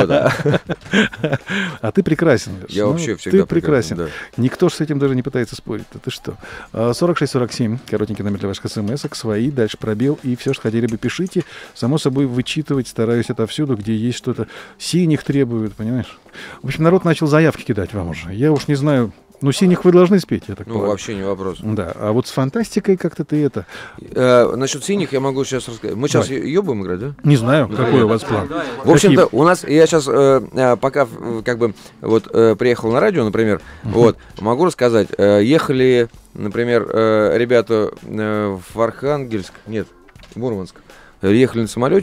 А ты прекрасен. Я вообще всегда Ты прекрасен. Никто же с этим даже не пытается спорить. Ты что? 4647, коротенький номер для ваших смс-ок, свои, дальше пробел, и все, что хотели бы, пишите. Само собой, вычитывать стараюсь отовсюду, где есть что-то. Синих требуют, понимаешь? В общем, народ начал заявки кидать вам уже. Я уж не знаю... Ну, синих вы должны спеть, я так понимаю. Ну, вообще не вопрос. Да, а вот с фантастикой как-то ты это... Насчет синих я могу сейчас рассказать. Мы сейчас ее будем играть, да? Не знаю, какой у вас план. В общем-то, у нас, я сейчас, пока как бы вот приехал на радио, например, вот, могу рассказать. Ехали, например, ребята в Архангельск, нет, Мурманск. Ехали на самолете,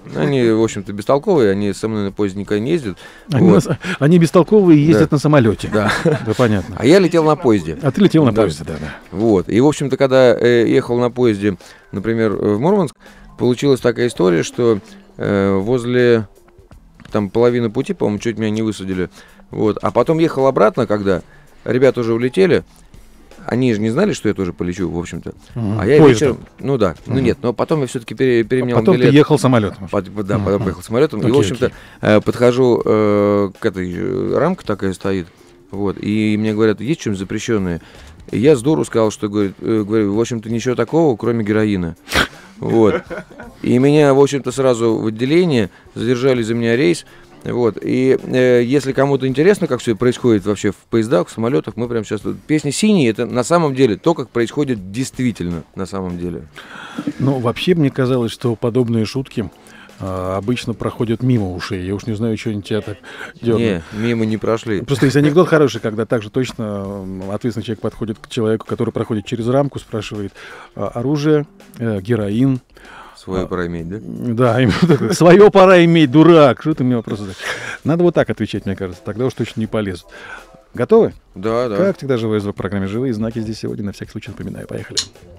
Они, в общем-то, бестолковые, они со мной на поезде никогда не ездят. Они бестолковые и ездят на самолете. Да. Да, понятно. А я летел на поезде. А ты летел на поезде, да. Вот. И, в общем-то, когда ехал на поезде, например, в Мурманск, получилась такая история, что возле там половины пути, по-моему, чуть меня не высадили. Вот. А потом ехал обратно, когда ребята уже улетели. Они же не знали, что я тоже полечу, в общем-то. А я вечером... Ну да, ну нет, но потом я все-таки переменял потом билет. Ты ехал самолетом. Да, потом поехал самолетом. И, в общем-то, подхожу к этой... Рамка такая стоит. Вот. И мне говорят, есть что-нибудь запрещенное? И я с дуру сказал, что, говорю, в общем-то, ничего такого, кроме героина. Вот. И меня, в общем-то, сразу в отделение задержали за меня рейс. Вот. И если кому-то интересно, как все происходит вообще в поездах, в самолетах, мы прямо сейчас... Песня «Синий» — это на самом деле то, как происходит действительно на самом деле. Ну, вообще, мне казалось, что подобные шутки обычно проходят мимо ушей. Я уж не знаю, что они тебя так дернут. Не, мимо не прошли. Просто есть анекдот хороший, когда также точно ответственный человек подходит к человеку, который проходит через рамку, спрашивает оружие, героин. Свое пора иметь, да? Да, свое пора иметь, дурак. Что ты мне вопросы задаешь? Надо вот так отвечать, мне кажется. Тогда уж точно не полезут. Готовы? Да, да. Как всегда, живой звук в программе «Живые знаки» здесь сегодня. На всякий случай напоминаю. Поехали.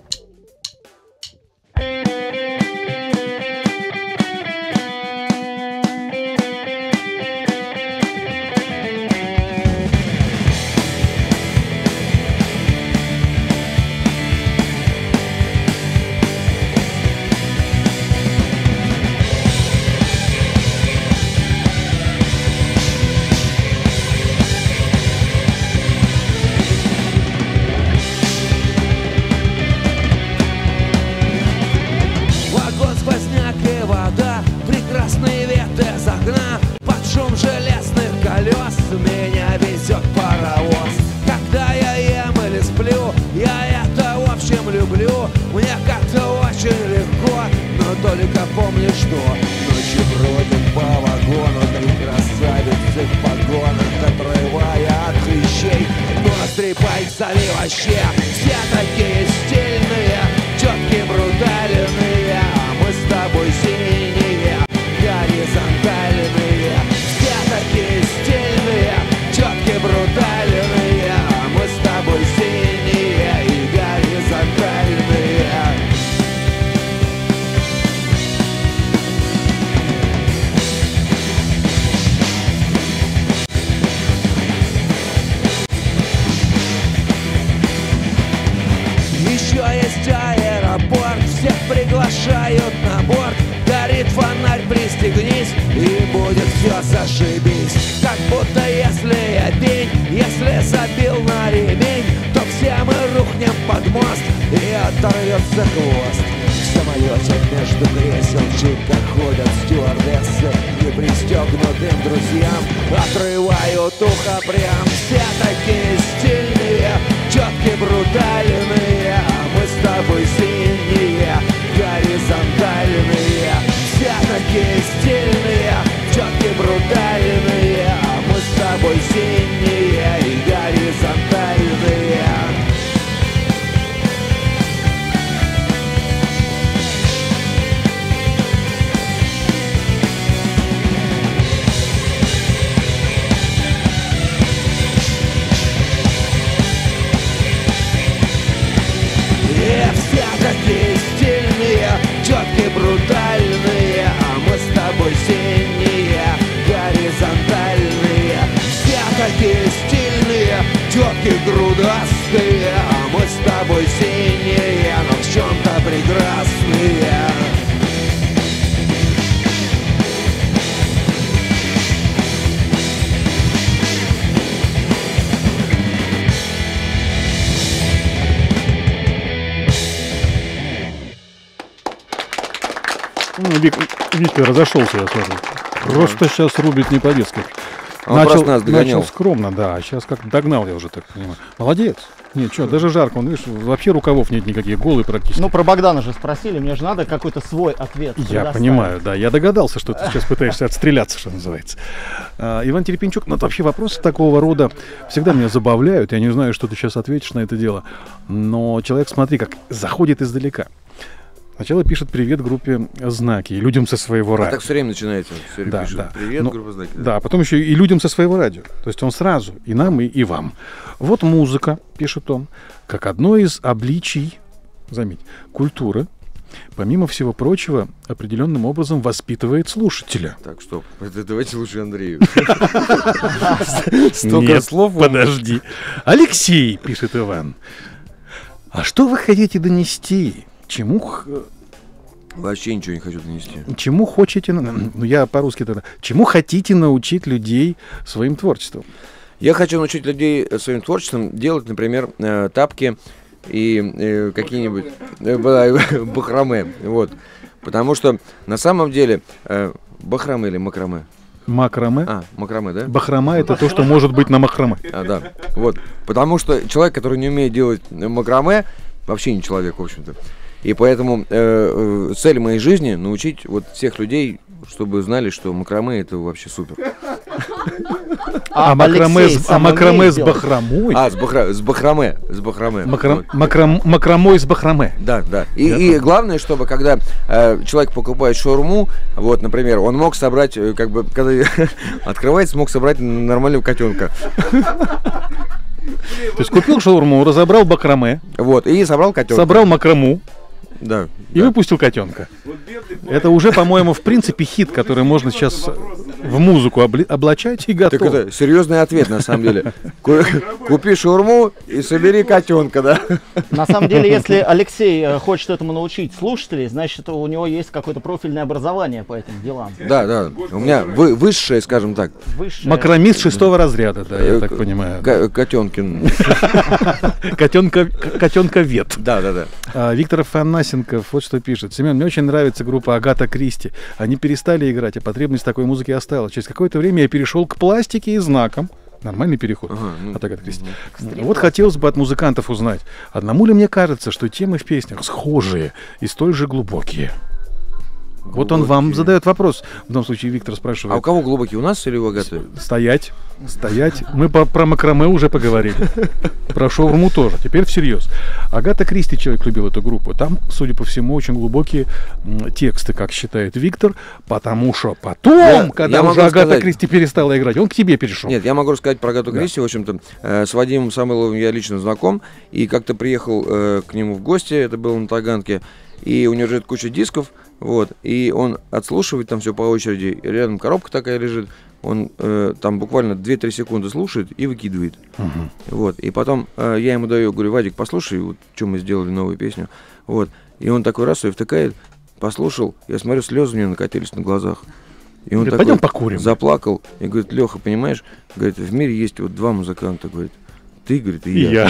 Помни, что ночью бродят по вагону три красавицы в погонах, отрывая от клещей ноздри пальцами вообще. Все такие стильные, четкие, брутальные, а мы с тобой синие, горизонтальные. Все такие стильные, четкие, брутальные, а мы с тобой синие и горизонтальные. Всех приглашают на борт. Горит фонарь, пристегнись, и будет все зашибись. Как будто если я пень, если забил на ремень, то все мы рухнем под мост, и оторвется хвост. В самолете между кресел чутко ходят стюардессы, непристегнутым друзьям отрывают ухо прям. Все такие стильные, четкие, брутальные, а мы с тобой синие, горизонтальные. Все такие стильные, четкие, брутальные, а мы с тобой синие и горизонтальные. Такие стильные, четкие, брутальные, а мы с тобой синие, горизонтальные. Все такие стильные, четкие, грудастые, а мы с тобой синие, но в чем-то прекрасные. Витя разошелся, я смотрю. Просто сейчас рубит не по-детски. Начал скромно, да, а сейчас как догнал, я уже так понимаю. Молодец. Нет, что, даже жарко, он, видишь, вообще рукавов нет никаких, голый практически. Ну, про Богдана же спросили, мне же надо какой-то свой ответ. Я понимаю, да, я догадался, что ты сейчас пытаешься отстреляться, что называется. Иван Терепенчук, ну, вообще вопросы такого рода всегда меня забавляют, я не знаю, что ты сейчас ответишь на это дело, но человек, смотри, как заходит издалека. Сначала пишет привет группе «Знаки» и людям со своего радио. Так все время начинается. Все время Да, пишет да. привет, Ну, группа «Знаки». Да, потом еще и людям со своего радио. То есть он сразу и нам, и вам. Вот музыка, пишет он, как одно из обличий, заметь, культуры, помимо всего прочего, определенным образом воспитывает слушателя. Так, стоп. Давайте лучше Андрею. Нет, подожди. Алексей, пишет Иван, а что вы хотите донести? Вообще ничего не хочу донести. Чему хотите, ну я по-русски тогда, чему хотите научить людей своим творчеством? Я хочу научить людей своим творчеством делать, например, тапки и какие-нибудь бахраме. Вот. Потому что на самом деле бахраме или макраме? Макраме. Макраме, да? Бахрома — это то, что может быть на макраме. Да. Вот. Потому что человек, который не умеет делать макраме, вообще не человек, в общем-то. И поэтому цель моей жизни — научить вот всех людей, чтобы знали, что макраме — это вообще супер. А макраме с бахромой? С бахроме. Макромой с бахроме. Да. И главное, чтобы когда человек покупает шаурму, вот, например, он мог собрать, как бы, когда открывается, смог собрать нормального котенка. То есть купил шаурму, разобрал бахроме. Вот, и собрал котенка. Собрал макрому. Да. И выпустил котенка. Это уже, по-моему, в принципе хит, который можно сейчас в музыку облачать и готов. Так это серьезный ответ, на самом деле. Купи шаурму и собери котенка, да? На самом деле, если Алексей хочет этому научить слушателей, значит, у него есть какое-то профильное образование по этим делам. Да. У меня высшее, скажем так. Макромист 6-го разряда, да, я так понимаю. Котенкин. Котенковед. Да. Виктор Афанасьев вот что пишет. Семен, мне очень нравится группа Агата Кристи. Они перестали играть, а потребность такой музыки осталась. Через какое-то время я перешел к пластике и знакам. Нормальный переход от Агаты Кристи. Вот хотелось бы от музыкантов узнать, одному ли мне кажется, что темы в песнях схожие и столь же глубокие? Вот он вам задает вопрос. В данном случае Виктор спрашивает. А у кого глубокие? У нас или у Агаты? Стоять. Мы про макраме уже поговорили. Про шаурму тоже. Теперь всерьез. Агата Кристи, человек любил эту группу. Там, судя по всему, очень глубокие тексты, как считает Виктор. Потому что потом, когда уже Агата Кристи перестала играть, он к тебе перешел. Нет, я могу рассказать про Агату Кристи. В общем-то, с Вадимом Самойловым я лично знаком. И как-то приехал к нему в гости. Это было на Таганке. И у него лежит куча дисков. Вот, и он отслушивает там все по очереди, рядом коробка такая лежит, он там буквально 2-3 секунды слушает и выкидывает. Вот, и потом я ему даю, говорю, Вадик, послушай, вот, что мы сделали новую песню. Вот, и он такой раз ее втыкает, послушал, я смотрю, слезы у него накатились на глазах. И он такой пойдем покурим. Заплакал и говорит, Леха, понимаешь, говорит, в мире есть вот два музыканта, говорит. Ты, говорит, и я.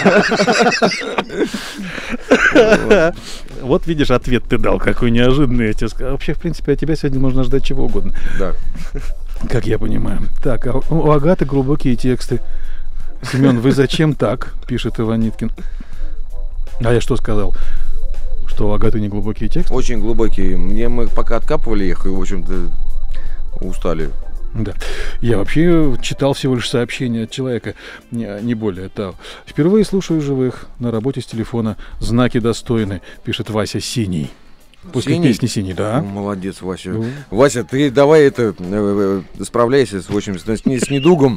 Вот видишь, ответ ты дал, какой неожиданный. Вообще, в принципе, от тебя сегодня можно ждать чего угодно. Да. Как я понимаю. Так, а у Агаты глубокие тексты. Семен, вы зачем так? Пишет Иван Ниткин. А я что сказал? Что у Агаты не глубокие тексты? Очень глубокие. Мы пока откапывали их, и, в общем-то, устали. Да. Я вообще читал всего лишь сообщение от человека, не более того. Впервые слушаю живых на работе с телефона. Знаки достойны, пишет Вася Синий. После песни «Синий», да. Молодец, Вася. Вася, ты давай справляйся в общем, с недугом.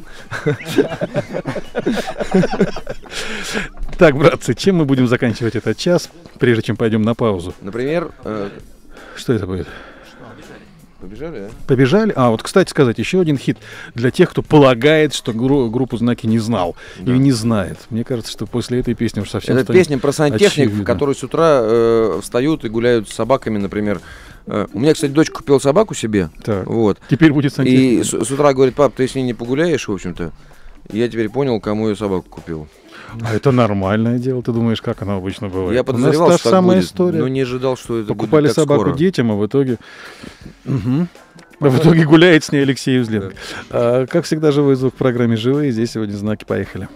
Так, братцы, чем мы будем заканчивать этот час, прежде чем пойдем на паузу? Например... Что это будет? Побежали, да? Побежали. Вот, кстати сказать, еще один хит для тех, кто полагает, что группу «Знаки» не знал или не знает. Мне кажется, что после этой песни уже совсем это песня про сантехников, которые с утра встают и гуляют с собаками, например. У меня, кстати, дочка купила собаку себе. Так. Вот. Теперь будет сантехник. И с утра говорит, пап, ты с ней не погуляешь, в общем-то. Я теперь понял, кому я собаку купил. А это нормальное дело. Ты думаешь, как оно обычно бывает? Я подозревал, что так будет, история. но не ожидал, что это покупали будет так собаку скоро. Детям, а в итоге... В итоге гуляет с ней Алексей Узленко. Как всегда, живой звук в программе «Живые». Здесь сегодня «Знаки». Поехали.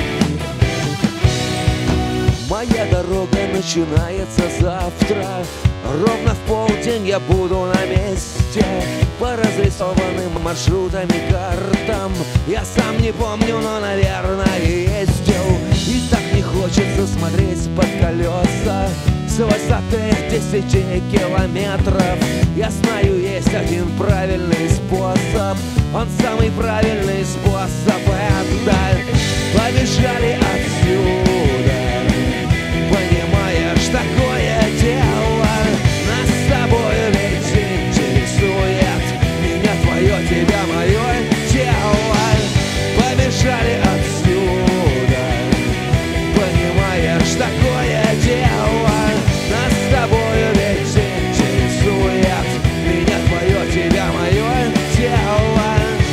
Моя дорога начинается завтра. Ровно в полдень я буду на месте, по разрисованным маршрутам и картам. Я сам не помню, но, наверное, ездил. И так не хочется смотреть под колеса с высоты 10 километров. Я знаю, есть один правильный способ. Он самый правильный способ. Это побежали отсюда. Понимаешь, такое дело. Нас с тобой ведь интересует. Меня твое, тебя мое тело. Побежали отсюда. Понимаешь, такое дело. Нас с тобой ведь интересует. Меня твое, тебя мое тело.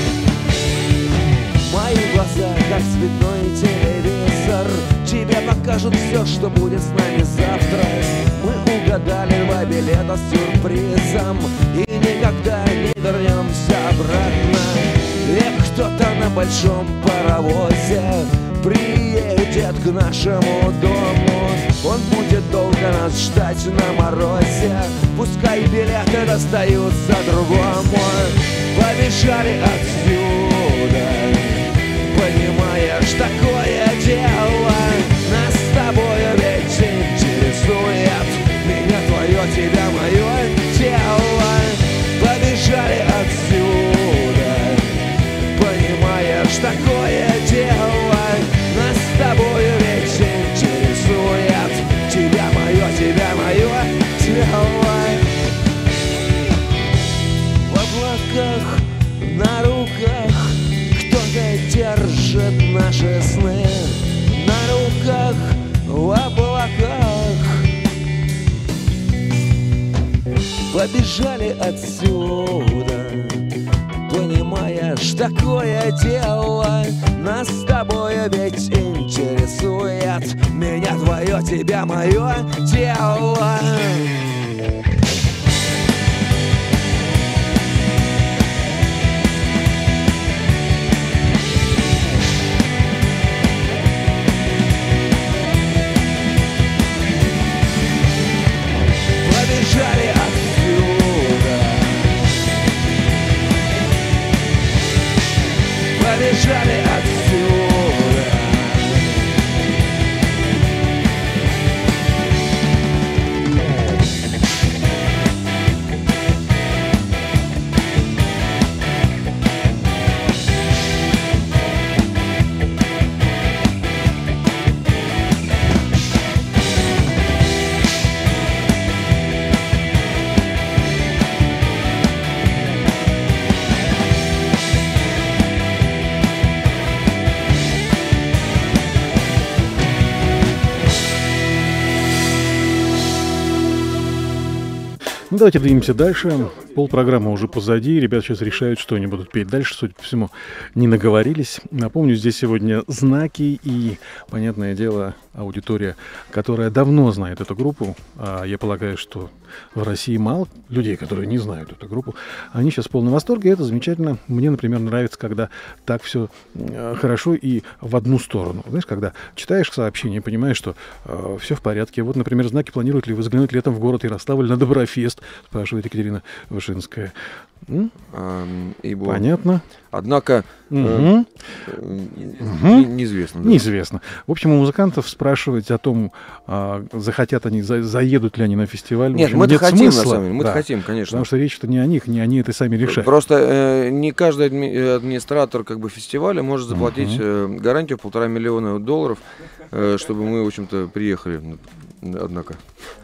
Мои глаза, как цветной телевизор, тебе покажут все, что будет с нами завтра. Мы угадали 2 билета с сюрпризом и никогда не вернемся обратно. И кто-то на большом паровозе приедет к нашему дому. Он будет долго нас ждать на морозе. Пускай билеты достаются другому. Побежали отсюда. Понимаешь, такое дело. Нас с тобой ведь интересует. Меня твое, тебя мое тело. Побежали отсюда. Понимаешь, такое дело. Нас с тобой ведь интересует. Тебя мое тело. В облаках, на руках кто-то держит наши сны. На руках, в облаках. Побежали отсюда. Понимаешь, такое дело. Нас с тобой ведь интересует. Меня твое, тебя мое тело. Побежали отсюда. Побежали отсюда. Ну, давайте двинемся дальше. Полпрограммы уже позади. Ребята сейчас решают, что они будут петь дальше. Судя по всему, не наговорились. Напомню, здесь сегодня «Знаки» и, понятное дело, аудитория, которая давно знает эту группу. Я полагаю, что в России мало людей, которые не знают эту группу. Они сейчас в полном восторге, и это замечательно. Мне, например, нравится, когда так все хорошо и в одну сторону. Знаешь, когда читаешь сообщение, понимаешь, что все в порядке. Вот, например, «Знаки» планируют ли вы взглянуть летом в город Ярославль на Доброфест, спрашивает Екатерина Вышинская. Понятно. Однако неизвестно. Да. Неизвестно. В общем, у музыкантов спрашивать о том, захотят они, заедут ли они на фестиваль. Нет, общем, мы-то хотим, смысла. на самом деле. Мы-то хотим, конечно. Потому что речь-то не о них, не они это сами решают. Просто не каждый администратор фестиваля может заплатить гарантию $1,5 миллиона, чтобы мы, в общем-то, приехали. Однако.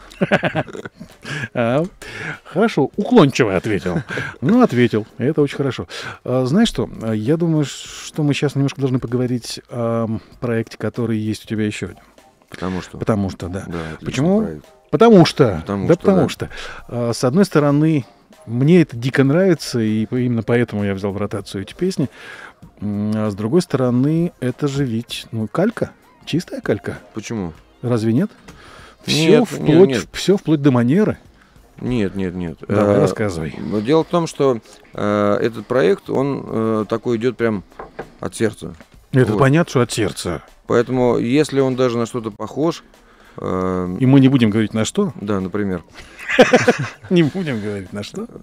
Хорошо, уклончиво ответил. Ну, ответил. Это очень хорошо. Знаешь что? Я думаю, что мы сейчас немножко должны поговорить о проекте, который есть у тебя еще один. Потому что, да. Почему? Проект. Потому что. С одной стороны, мне это дико нравится, и именно поэтому я взял в ротацию эти песни. А с другой стороны, это же ведь, калька. Чистая калька. Почему? Разве нет? Все вплоть до манеры. Нет. Давай, рассказывай. Дело в том, что этот проект, он такой идет прям от сердца. Это понятно, что от сердца. Поэтому, если он даже на что-то похож... И мы не будем говорить на что? Да, например. Не будем говорить, на что.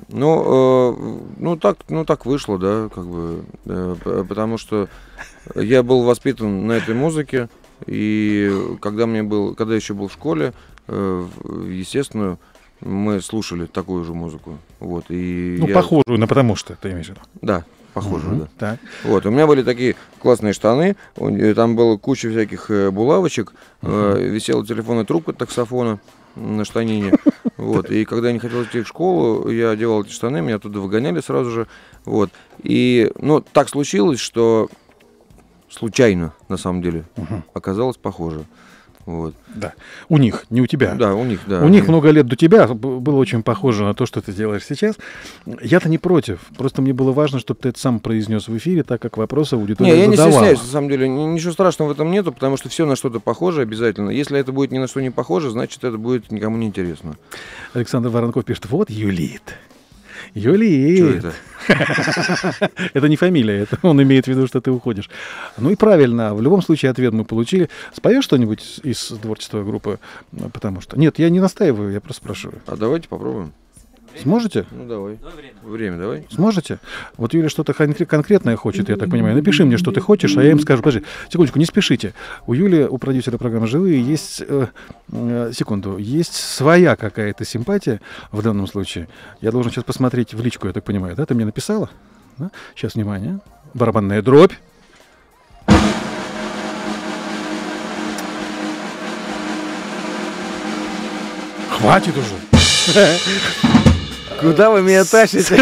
Ну, так вышло, да, как бы, потому что я был воспитан на этой музыке, и когда я еще был в школе, естественно, мы слушали такую же музыку. Вот, похожую на «Потому что», ты имеешь в виду? Да, похожую, да. Так. Вот, у меня были такие классные штаны, там было куча всяких булавочек, висела телефонная трубка от таксофона на штанине. Вот, и когда я не хотел идти в школу, я одевал эти штаны, меня оттуда выгоняли сразу же. Вот, и, так случилось, что случайно, на самом деле, оказалось похоже. Вот. Да. У них, не у тебя. Да, у них, да. У них много лет до тебя было очень похоже на то, что ты делаешь сейчас. Я-то не против. Просто мне было важно, чтобы ты это сам произнес в эфире, так как вопросы аудитория задавала. Не, я не стесняюсь, на самом деле. Ничего страшного в этом нету, потому что все на что-то похоже обязательно. Если это будет ни на что не похоже, значит, это будет никому не интересно. Александр Воронков пишет, вот юлит. Юлит. Что это? Это не фамилия, это он имеет в виду, что ты уходишь. Ну и правильно, в любом случае ответ мы получили. Споешь что-нибудь из творчества группы? Потому что... Нет, я не настаиваю, я просто спрашиваю. А давайте попробуем. Сможете? Ну давай. Время давай. Сможете? Вот Юля что-то конкретное хочет, я так понимаю. Напиши мне, что ты хочешь, а я им скажу. Подожди, секундочку, не спешите. У Юли, у продюсера программы «Живые», есть... секунду. Есть своя какая-то симпатия в данном случае. Я должен сейчас посмотреть в личку, я так понимаю. Да? Ты мне написала? Да? Сейчас, внимание. Барабанная дробь. Хватит уже. Куда вы меня тащите?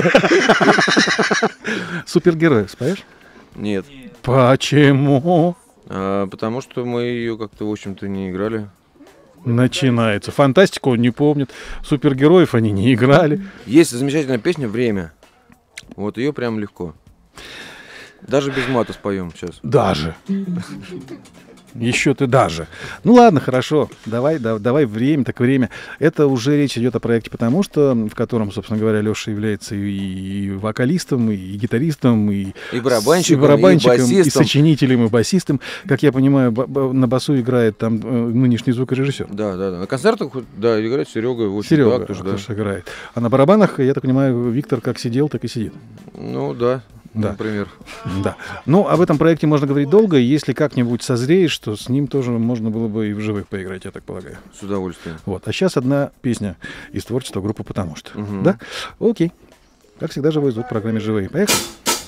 Супергерой споешь? Нет. Почему? Потому что мы ее как-то, в общем-то, не играли. Начинается. Фантастику он не помнит. Супергероев они не играли. Есть замечательная песня «Время». Вот ее прям легко. Даже без мата споем сейчас. Даже. Еще ты даже. Ну ладно, хорошо. Давай время, так время. Это уже речь идет о проекте «Потому что», в котором, собственно говоря, Леша является и вокалистом, и гитаристом, и барабанщиком, и сочинителем, и басистом. Как я понимаю, на басу играет там нынешний звукорежиссер. Да. На концертах, да, играет Серега. Серега тоже играет. А на барабанах, я так понимаю, Виктор как сидел, так и сидит. Ну да. Да. Например. Да. Ну, об этом проекте можно говорить долго. Если как-нибудь созреешь, то с ним тоже можно было бы и в живых поиграть, я так полагаю. С удовольствием. Вот. А сейчас одна песня из творчества группы «Потому что». Да? Окей. Как всегда, живой звук в программе «Живые». Поехали.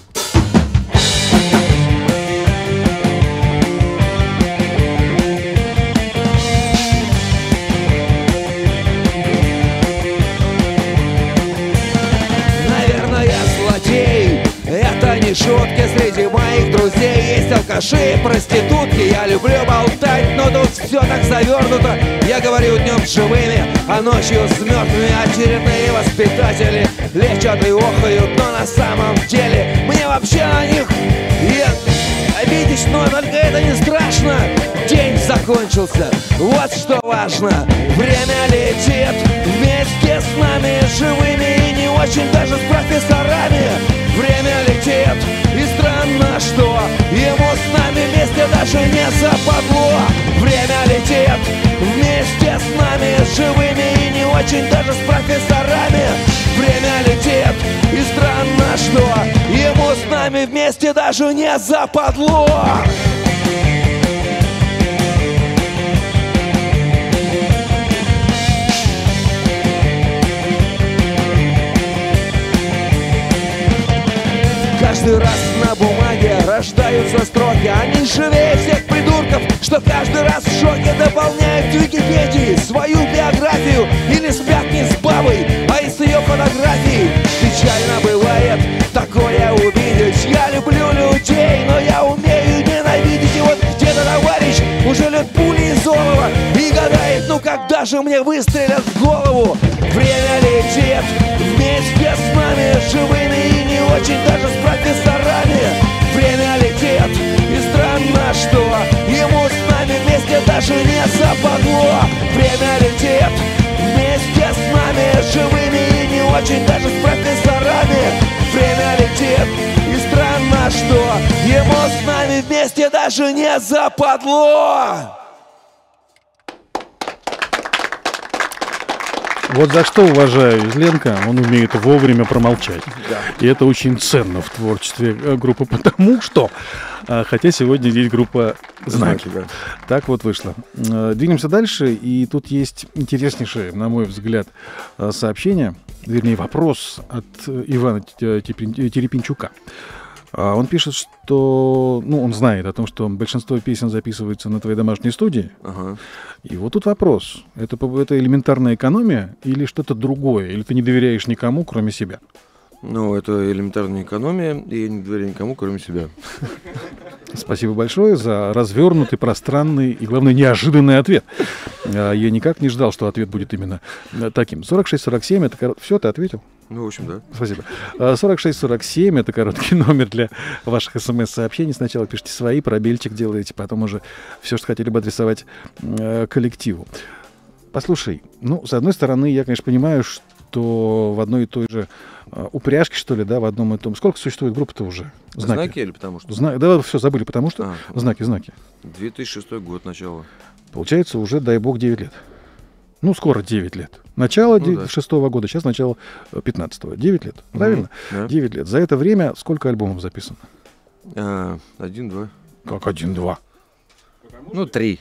Шутки среди моих друзей есть алкаши, проститутки. Я люблю болтать, но тут все так завернуто. Я говорю днем с живыми, а ночью с мертвыми. Очередные воспитатели лечат и охают, но на самом деле мне вообще о них обидеть, но только это не страшно. День закончился, вот что важно. Время летит вместе с нами живыми и не очень даже с профессорами. Время летит, и странно, что ему с нами вместе даже не западло. Время летит вместе с нами живыми и не очень даже с профессорами. Время летит, и странно, что ему с нами вместе даже не западло. Каждый раз на бумаге рождаются строки. Они живее всех придурков, что каждый раз в шоке дополняют в Википедии свою биографию. Или спят не с бабой, а и с ее фотографией. Печально бывает такое увидеть. Я люблю людей, но я умею ненавидеть. И вот где-то товарищ уже лет пули из олова и гадает, ну когда же мне выстрелят в голову. Время летит вместе с нами живыми и не очень даже с профессорами. Время летит, и странно, что ему с нами вместе даже не западло. Время летит вместе с нами живыми и не очень даже с профессорами. Время летит, и странно, что ему с нами вместе даже не западло. Вот за что уважаю Изленко, он умеет вовремя промолчать. Да. И это очень ценно в творчестве группы, потому что, хотя сегодня здесь группа «Знаки». Да. Так вот вышло. Двинемся дальше, и тут есть интереснейшее, на мой взгляд, сообщение, вернее, вопрос от Ивана Терепинчука. Он пишет, что, он знает о том, что большинство песен записывается на твоей домашней студии. Ага. И вот тут вопрос. Это элементарная экономия или что-то другое? Или ты не доверяешь никому, кроме себя? Ну, это элементарная экономия, и я не доверяю никому, кроме себя. Спасибо большое за развернутый, пространный и, главное, неожиданный ответ. Я никак не ждал, что ответ будет именно таким. 46-47, это все, ты ответил? Ну, в общем, да. Спасибо. 46-47, это короткий номер для ваших смс-сообщений. Сначала пишите свои, пробельчик делаете, потом уже все, что хотели бы адресовать коллективу. Послушай, с одной стороны, я, конечно, понимаю, что в одной и той же упряжке, что ли, да, в одном и том. Сколько существует группа-то уже? Знаки или потому что? Да, все, забыли, потому что. Знаки. 2006 год, начало. Получается, уже, дай бог, 9 лет. Скоро 9 лет. Начало 6-го года, сейчас начало 15-го. 9 лет, правильно? Да. 9 лет. За это время сколько альбомов записано? 1-2. Как 1-2? 3.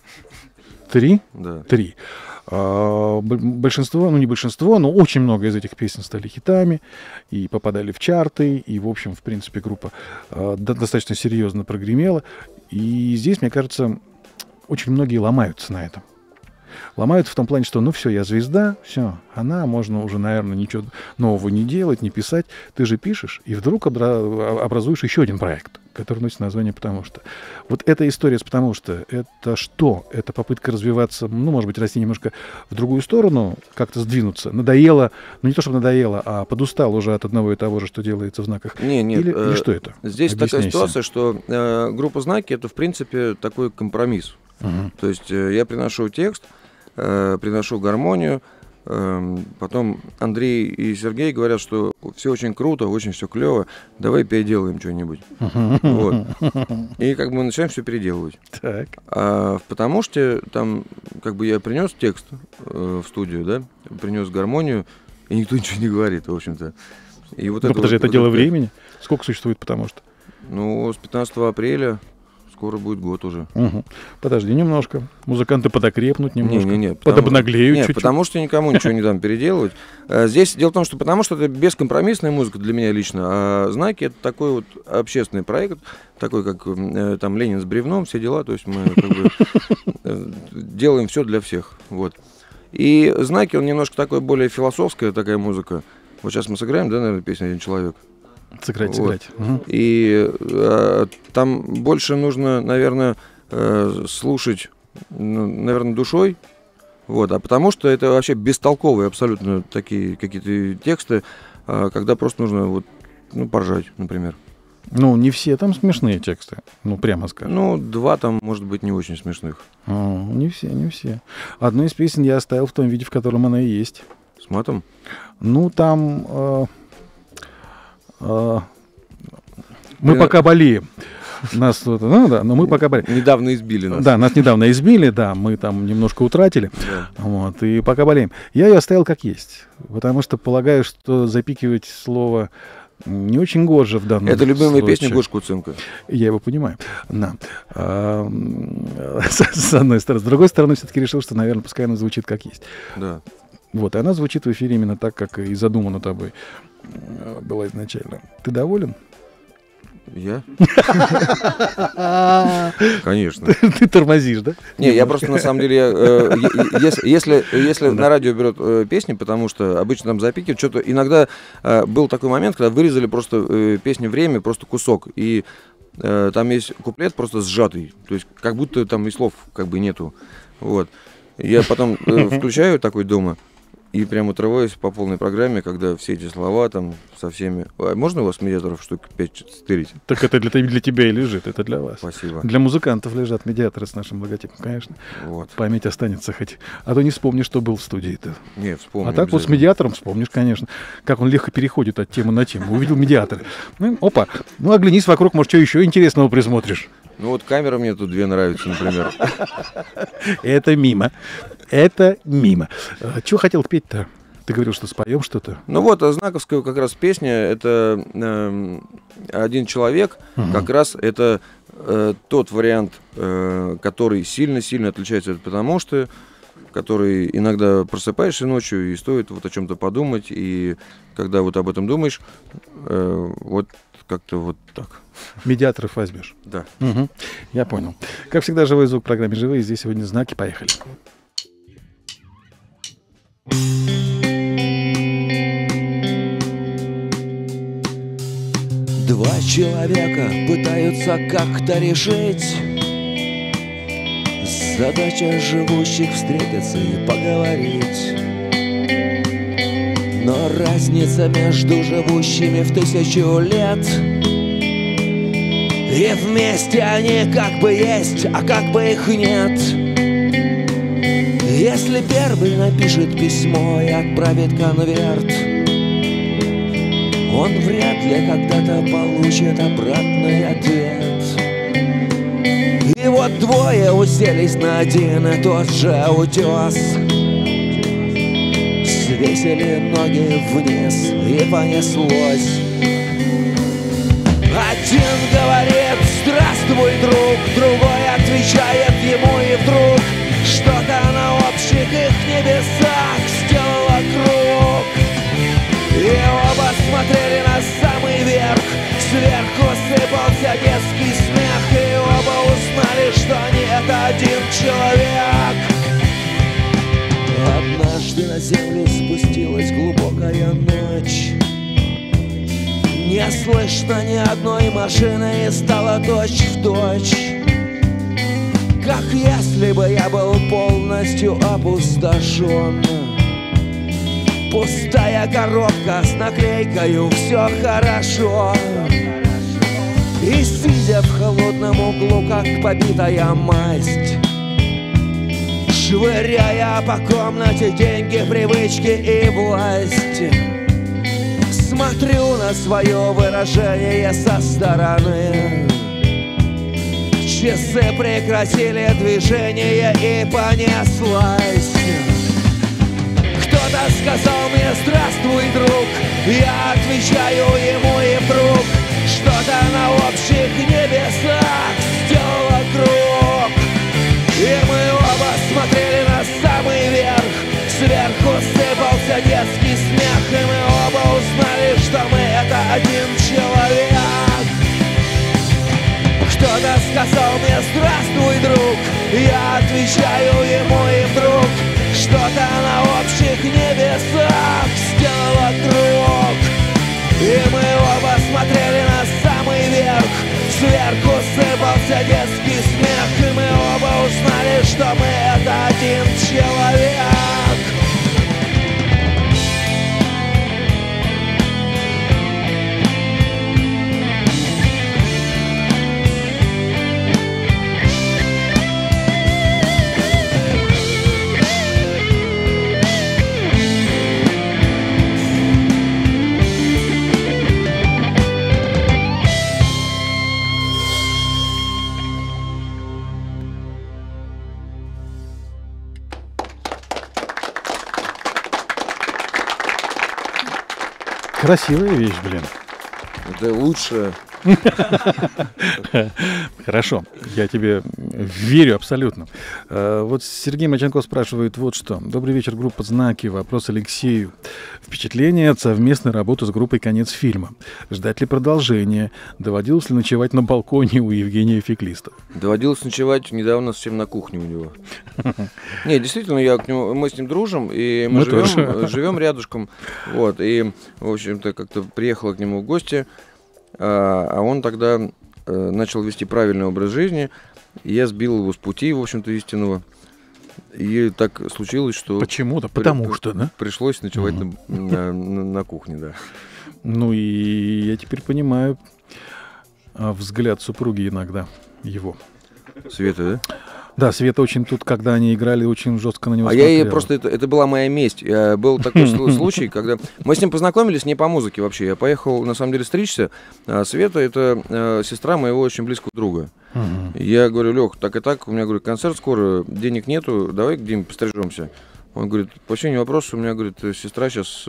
3? Да. 3. Большинство, не большинство, но очень много из этих песен стали хитами и попадали в чарты, и, в общем, в принципе, группа достаточно серьезно прогремела. И здесь, мне кажется, очень многие ломаются на этом. Ломаются в том плане, что, все, я звезда, все, можно уже, наверное, ничего нового не делать, не писать. Ты же пишешь, и вдруг образуешь еще один проект, который носит название «Потому что». Вот эта история с «Потому что» — это что? Это попытка развиваться, может быть, расти немножко в другую сторону, как-то сдвинуться. Надоело, не то чтобы надоело, а подустал уже от одного и того же, что делается в «Знаках». Нет, или что это? Здесь Объясняйся. такая ситуация, что группа «Знаки» — это, в принципе, такой компромисс. То есть я приношу текст, приношу гармонию, потом Андрей и Сергей говорят, что все очень круто, очень все клево, давай переделаем что-нибудь. Вот. И мы начинаем все переделывать. Так. Потому что там я принес текст в студию, да, принес гармонию, и никто ничего не говорит, в общем-то. И вот подожди, это дело времени? Сколько существует «Потому что»? С 15 апреля. Скоро будет год уже. Подожди немножко. Музыканты подокрепнут немножко. Не, подобнаглеют чуть-чуть. Потому что никому ничего не дам переделывать. Здесь дело в том, что потому что это бескомпромиссная музыка для меня лично, а «Знаки» — это такой вот общественный проект, такой как там «Ленин с бревном», все дела, то есть мы делаем все для всех. Вот. И «Знаки», он немножко такой более философская такая музыка. Вот сейчас мы сыграем, да, наверное, песню «Один человек». Сыграть. И там больше нужно, наверное, слушать, наверное, душой, а потому что это вообще бестолковые абсолютно такие какие-то тексты, когда просто нужно поржать, например. Не все там смешные тексты, прямо скажем. 2 там, может быть, не очень смешных. Не все. Одну из песен я оставил в том виде, в котором она и есть. С матом? Там... мы пока болеем. Нас но мы пока болеем. Недавно избили нас. Да, нас недавно избили, да, мы там немножко утратили. Да. И пока болеем. Я ее оставил как есть, потому что полагаю, что запикивать слово не очень гоже в данном случае. Это любимая песня Гоши Куценко. Я его понимаю. Да. С одной стороны. С другой стороны, все-таки решил, что, наверное, пускай она звучит как есть. Да. И она звучит в эфире именно так, как и задумано тобой была изначально. Ты доволен? Я? Конечно. Ты тормозишь, да? Не, я просто на самом деле, если на радио берет песни, потому что обычно там запикивают, что-то иногда был такой момент, когда вырезали просто песню «Время», просто кусок, и там есть куплет просто сжатый, то есть как будто там и слов нету. Вот. Я потом включаю такой дома и прям отрываюсь по полной программе, когда все эти слова там со всеми... можно у вас медиаторов штук 5 стырить? Так это для тебя и лежит, это для вас. Спасибо. Для музыкантов лежат медиаторы с нашим логотипом, конечно. Вот. Память останется хоть. А то не вспомнишь, что был в студии-то. Не, вспомню. А так с медиатором вспомнишь, конечно. Как он легко переходит от темы на тему. Увидел медиатор. Опа. Оглянись вокруг, может, что еще интересного присмотришь. Ну вот камера мне тут 2 нравится, например. Это мимо. Это мимо. Чего хотел петь-то? Ты говорил, что споем что-то? Ну вот, знаковская как раз песня, это «Один человек», как раз это тот вариант, который сильно-сильно отличается от «Потому что», который иногда просыпаешься ночью и стоит вот о чем-то подумать, и когда вот об этом думаешь, вот как-то вот так. Медиаторов возьмешь. Да. Угу. Я понял. Как всегда, живой звук в программе «Живые». Здесь сегодня знаки. Поехали. Два человека пытаются как-то решить задача живущих встретиться и поговорить. Но разница между живущими в 1000 лет, и вместе они как бы есть, а как бы их нет. Если первый напишет письмо и отправит конверт, он вряд ли когда-то получит обратный ответ. И вот двое уселись на один и тот же утес, свесили ноги вниз и понеслось. Один говорит: здравствуй, друг, другой отвечает ему, и вдруг что-то на общих их небесах сделало круг. И оба смотрели на самый верх, сверху сыпался детский смех, и оба узнали, что они — это один человек. Однажды на землю спустилась глубокая ночь, не слышно ни одной машины, и стало точь-в-точь, как если бы я был полностью опустошен. Пустая коробка с наклейкою «Все хорошо». И сидя в холодном углу, как побитая масть, швыряя по комнате деньги, привычки и власть, смотрю на свое выражение со стороны. Часы прекратили движение, и понеслась. Кто-то сказал мне: здравствуй, друг. Я отвечаю ему, и вдруг что-то на общих небесах сделало круг. И мы оба смотрели на самый верх, сверху сыпался детский смех, и мы оба узнали, что мы — это один человек. Кто-то сказал мне: здравствуй, друг. Я отвечаю ему, и вдруг что-то на общих небесах сделало круг. И мы оба смотрели на самый верх, сверху сыпался детский смех, и мы оба узнали, что мы — это один человек. Красивая вещь, блин. Это лучше. Хорошо, я тебе верю абсолютно. Вот Сергей Маченков спрашивает вот что. Добрый вечер, группа «Знаки». Вопрос Алексею. Впечатление от совместной работы с группой «Конец фильма». Ждать ли продолжения? Доводилось ли ночевать на балконе у Евгения Феклиста? Доводилось ночевать недавно совсем на кухне у него. Не, действительно, мы с ним дружим, и мы живем рядышком. Вот, и, в общем-то, как-то приехала к нему в гости, а он тогда начал вести правильный образ жизни, и я сбил его с пути, в общем-то, истинного. И так случилось, что... Почему-то, потому что, да? Пришлось ночевать на кухне, да. Ну и я теперь понимаю взгляд супруги иногда его. Света, да? Да, Света очень тут, когда они играли, очень жестко на него смотрела. Я ей просто, это была моя месть. Был такой случай, когда мы с ним познакомились не по музыке вообще. Я поехал, на самом деле, стричься. А Света — это сестра моего очень близкого друга. Я говорю: Лех, так и так, у меня, говорю, концерт скоро, денег нету, давай где-нибудь пострижемся. Он говорит: вообще не вопрос, у меня, говорит, сестра сейчас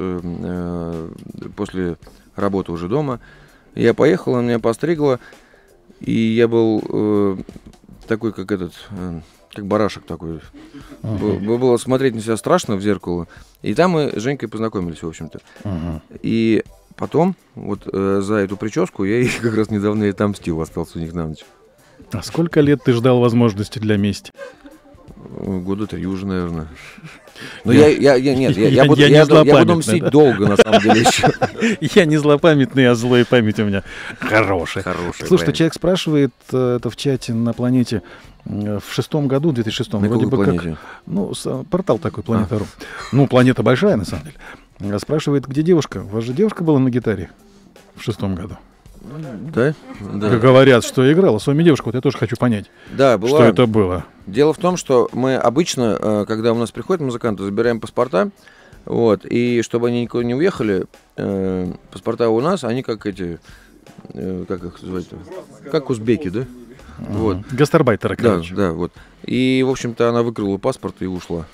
после работы уже дома. Я поехал, она меня постригла, и я был такой, как как барашек такой. Было смотреть на себя страшно в зеркало. И там мы с Женькой познакомились, в общем-то. И потом, вот за эту прическу, я ей как раз недавно и отомстил, остался у них на ночь. А сколько лет ты ждал возможности для мести? Года 3 уже, наверное. Но я буду мстить долго, на самом деле, еще. Я не злопамятный, а злая память у меня хорошая. Слушай, человек спрашивает это в чате на планете в 2006 году, 2006, вроде бы как... Ну, портал такой, Планета.ру. Ну, планета большая, на самом деле. Спрашивает, где девушка? У вас же девушка была на гитаре в 2006 году? Да? Как говорят, что играла с вами девушка, вот я тоже хочу понять, да, была. Что это было. Дело в том, что мы обычно, когда у нас приходят музыканты, забираем паспорта, вот, и чтобы они никуда не уехали, паспорта у нас, они как эти, как их называть-то? Как узбеки, да? Вот. Гастарбайтеры, короче. Да, вот. И, в общем-то, она выкрала паспорт и ушла.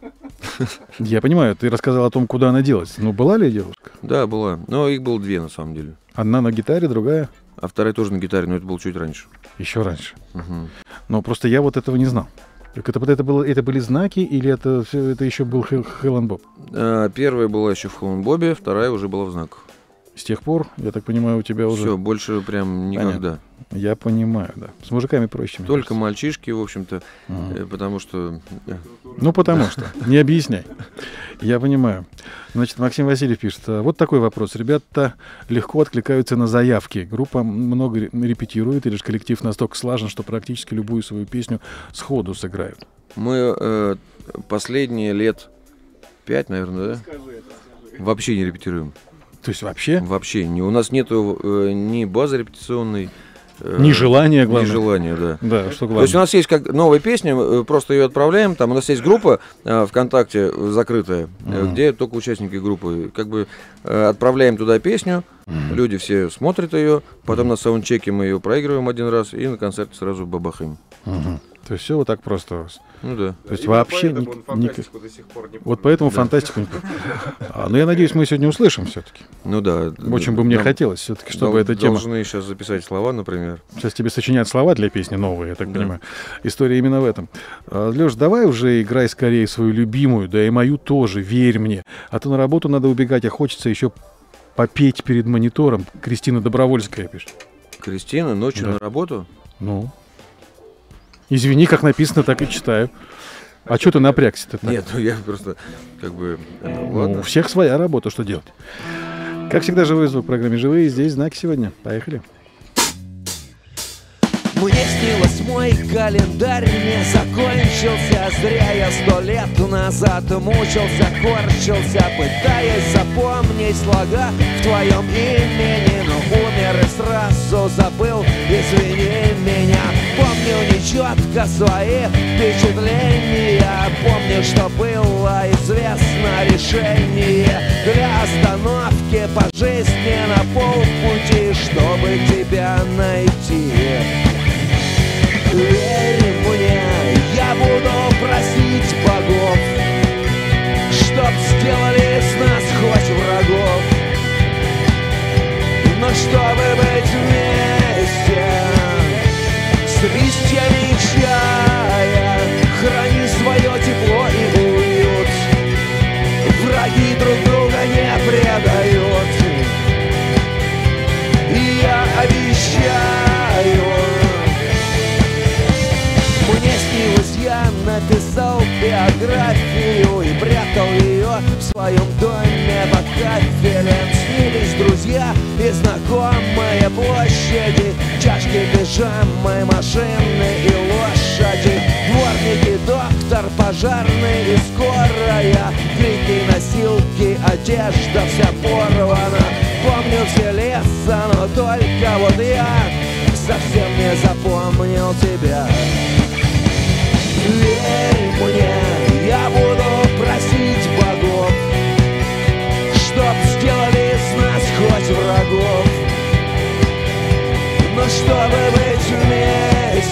Я понимаю, ты рассказал о том, куда она делась. Ну, была ли девушка? Да, была. Но их было 2, на самом деле. Одна на гитаре, другая? А вторая тоже на гитаре, но это было чуть раньше. Еще раньше. Но просто я вот этого не знал. Так это были знаки, или это еще был Hell and Bob? Первая была еще в Hell and Bob'е, вторая уже была в знаках. С тех пор, я так понимаю, у тебя уже... Все, больше прям никогда. Понятно. Я понимаю, да. С мужиками проще. Только мальчишки, в общем-то, потому что... Ну, потому что. Не объясняй. Я понимаю. Значит, Максим Васильев пишет. Вот такой вопрос. Ребята легко откликаются на заявки. Группа много репетирует, или же коллектив настолько слажен, что практически любую свою песню сходу сыграют? Мы последние лет 5, наверное, да? Вообще не репетируем. То есть вообще? Вообще. У нас нету ни базы репетиционной, ни желания, главное. Ни желания, да. Да, что главное. То есть у нас есть как новая песня, просто ее отправляем. Там у нас есть группа ВКонтакте закрытая, где только участники группы. Как бы отправляем туда песню, люди все смотрят ее, потом на саундчеке мы ее проигрываем один раз и на концерте сразу бабахаем. То есть все вот так просто у вас. Ну да. То есть вообще вот поэтому фантастику не... Ну я надеюсь, мы сегодня услышим все-таки. Ну да. Очень бы мне хотелось все-таки, чтобы эта тема... Должны сейчас записать слова, например. Сейчас тебе сочинят слова для песни новые, я так понимаю. История именно в этом. Лёш, давай уже играй скорее свою любимую, да и мою тоже, верь мне. А то на работу надо убегать, а хочется еще попеть перед монитором. Кристина Добровольская пишет. Кристина, ночью на работу? Ну... Извини, как написано, так и читаю. А что ты напрягся-то? Нет, ну я просто как бы... ладно. У всех своя работа, что делать? Как всегда, живой звук в программе «Живые». Здесь знаки сегодня. Поехали. Мне снилось, мой календарь не закончился. Зря я 100 лет назад мучился, корчился, пытаясь запомнить слога в твоем имени. Но умер и сразу забыл, извини меня. Помню нечетко свои впечатления. Помню, что было известно решение для остановки по жизни на полпути, чтобы тебя найти. Верь мне, я буду просить богов, чтоб сделали с нас хоть врагов. Но чтобы быть вместе с листьями чая, храни свое тепло и уют. Враги друг друга не предают. И я обещаю, мне снилось, я написал биографию и прятал ее в своем доме под кафелем. Снились друзья и знакомые площади, чашки, пижамы, машины и лошади, дворники, доктор, пожарный и скорая, крики, носилки, одежда вся порвана. Помню все лица, но только вот я совсем не запомнил тебя. Верь мне, я буду просить богов, чтоб сделали с нас хоть врагов. Но чтобы быть вместе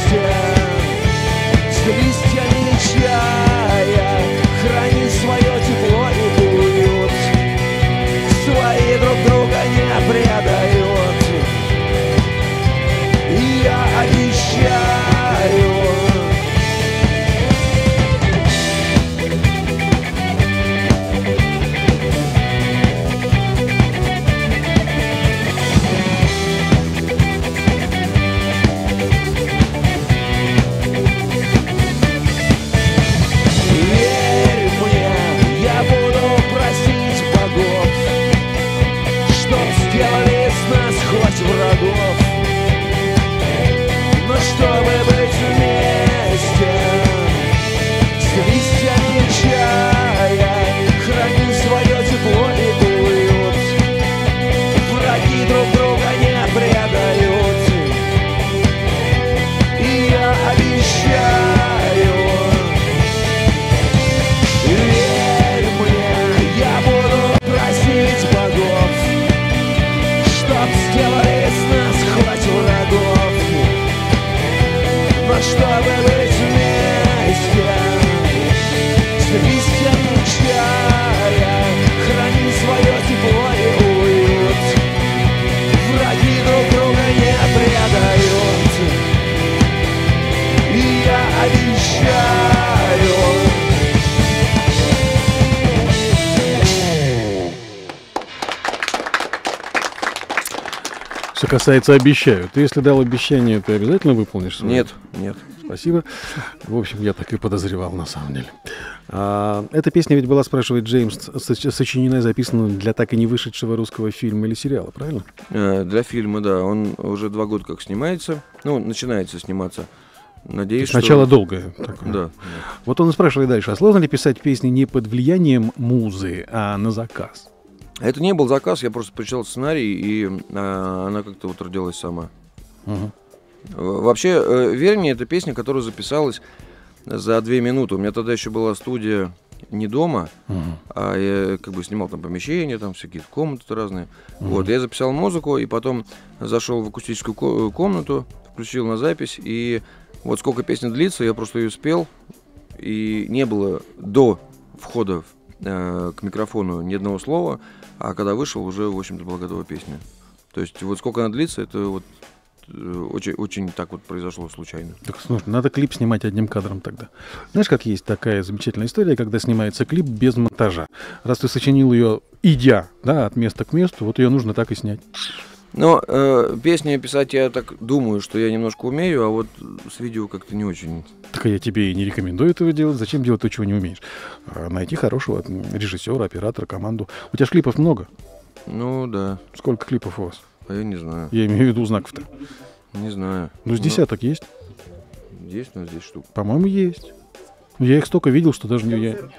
чтобы быть вместе с листьями чая, хранить свое тепло и уют. Враги друг друга не предают, и я обещаю. Что касается обещаю, ты если дал обещание, ты обязательно выполнишь свое? Нет, нет. Спасибо. В общем, я так и подозревал, на самом деле. Эта песня ведь была, спрашивает Джеймс, сочинена и записана для так и не вышедшего русского фильма или сериала, правильно? Для фильма, да. Он уже 2 года как снимается. Ну, начинается сниматься. Надеюсь, Сначала что... долгое. Такое. Да. Вот он и спрашивает дальше, а сложно ли писать песни не под влиянием музы, а на заказ? Это не был заказ, я просто прочитал сценарий, и она как-то вот родилась сама. Угу. Вообще, «Верни» — это песня, которая записалась за 2 минуты. У меня тогда еще была студия не дома, а я как бы снимал там помещения, там всякие комнаты разные. Вот, я записал музыку, и потом зашел в акустическую комнату, включил на запись, и вот сколько песня длится, я просто ее спел, и не было до входа к микрофону ни одного слова, а когда вышел, уже, в общем-то, была готова песня. То есть вот сколько она длится, это вот очень, очень так вот произошло случайно. Так, слушай, надо клип снимать одним кадром тогда. Знаешь, как есть такая замечательная история, когда снимается клип без монтажа. Раз ты сочинил ее, идя, да, от места к месту, вот ее нужно так и снять. Но песни писать я так думаю, что я немножко умею, а вот с видео как-то не очень. Так я тебе и не рекомендую этого делать. Зачем делать то, чего не умеешь? Найти хорошего режиссера, оператора, команду. У тебя же клипов много. Ну да. Сколько клипов у вас? А я не знаю. Я имею в виду знаков-то. Не знаю. Ну, с десяток есть? Есть, но здесь штук. По-моему, есть. Я их столько видел, что даже не я.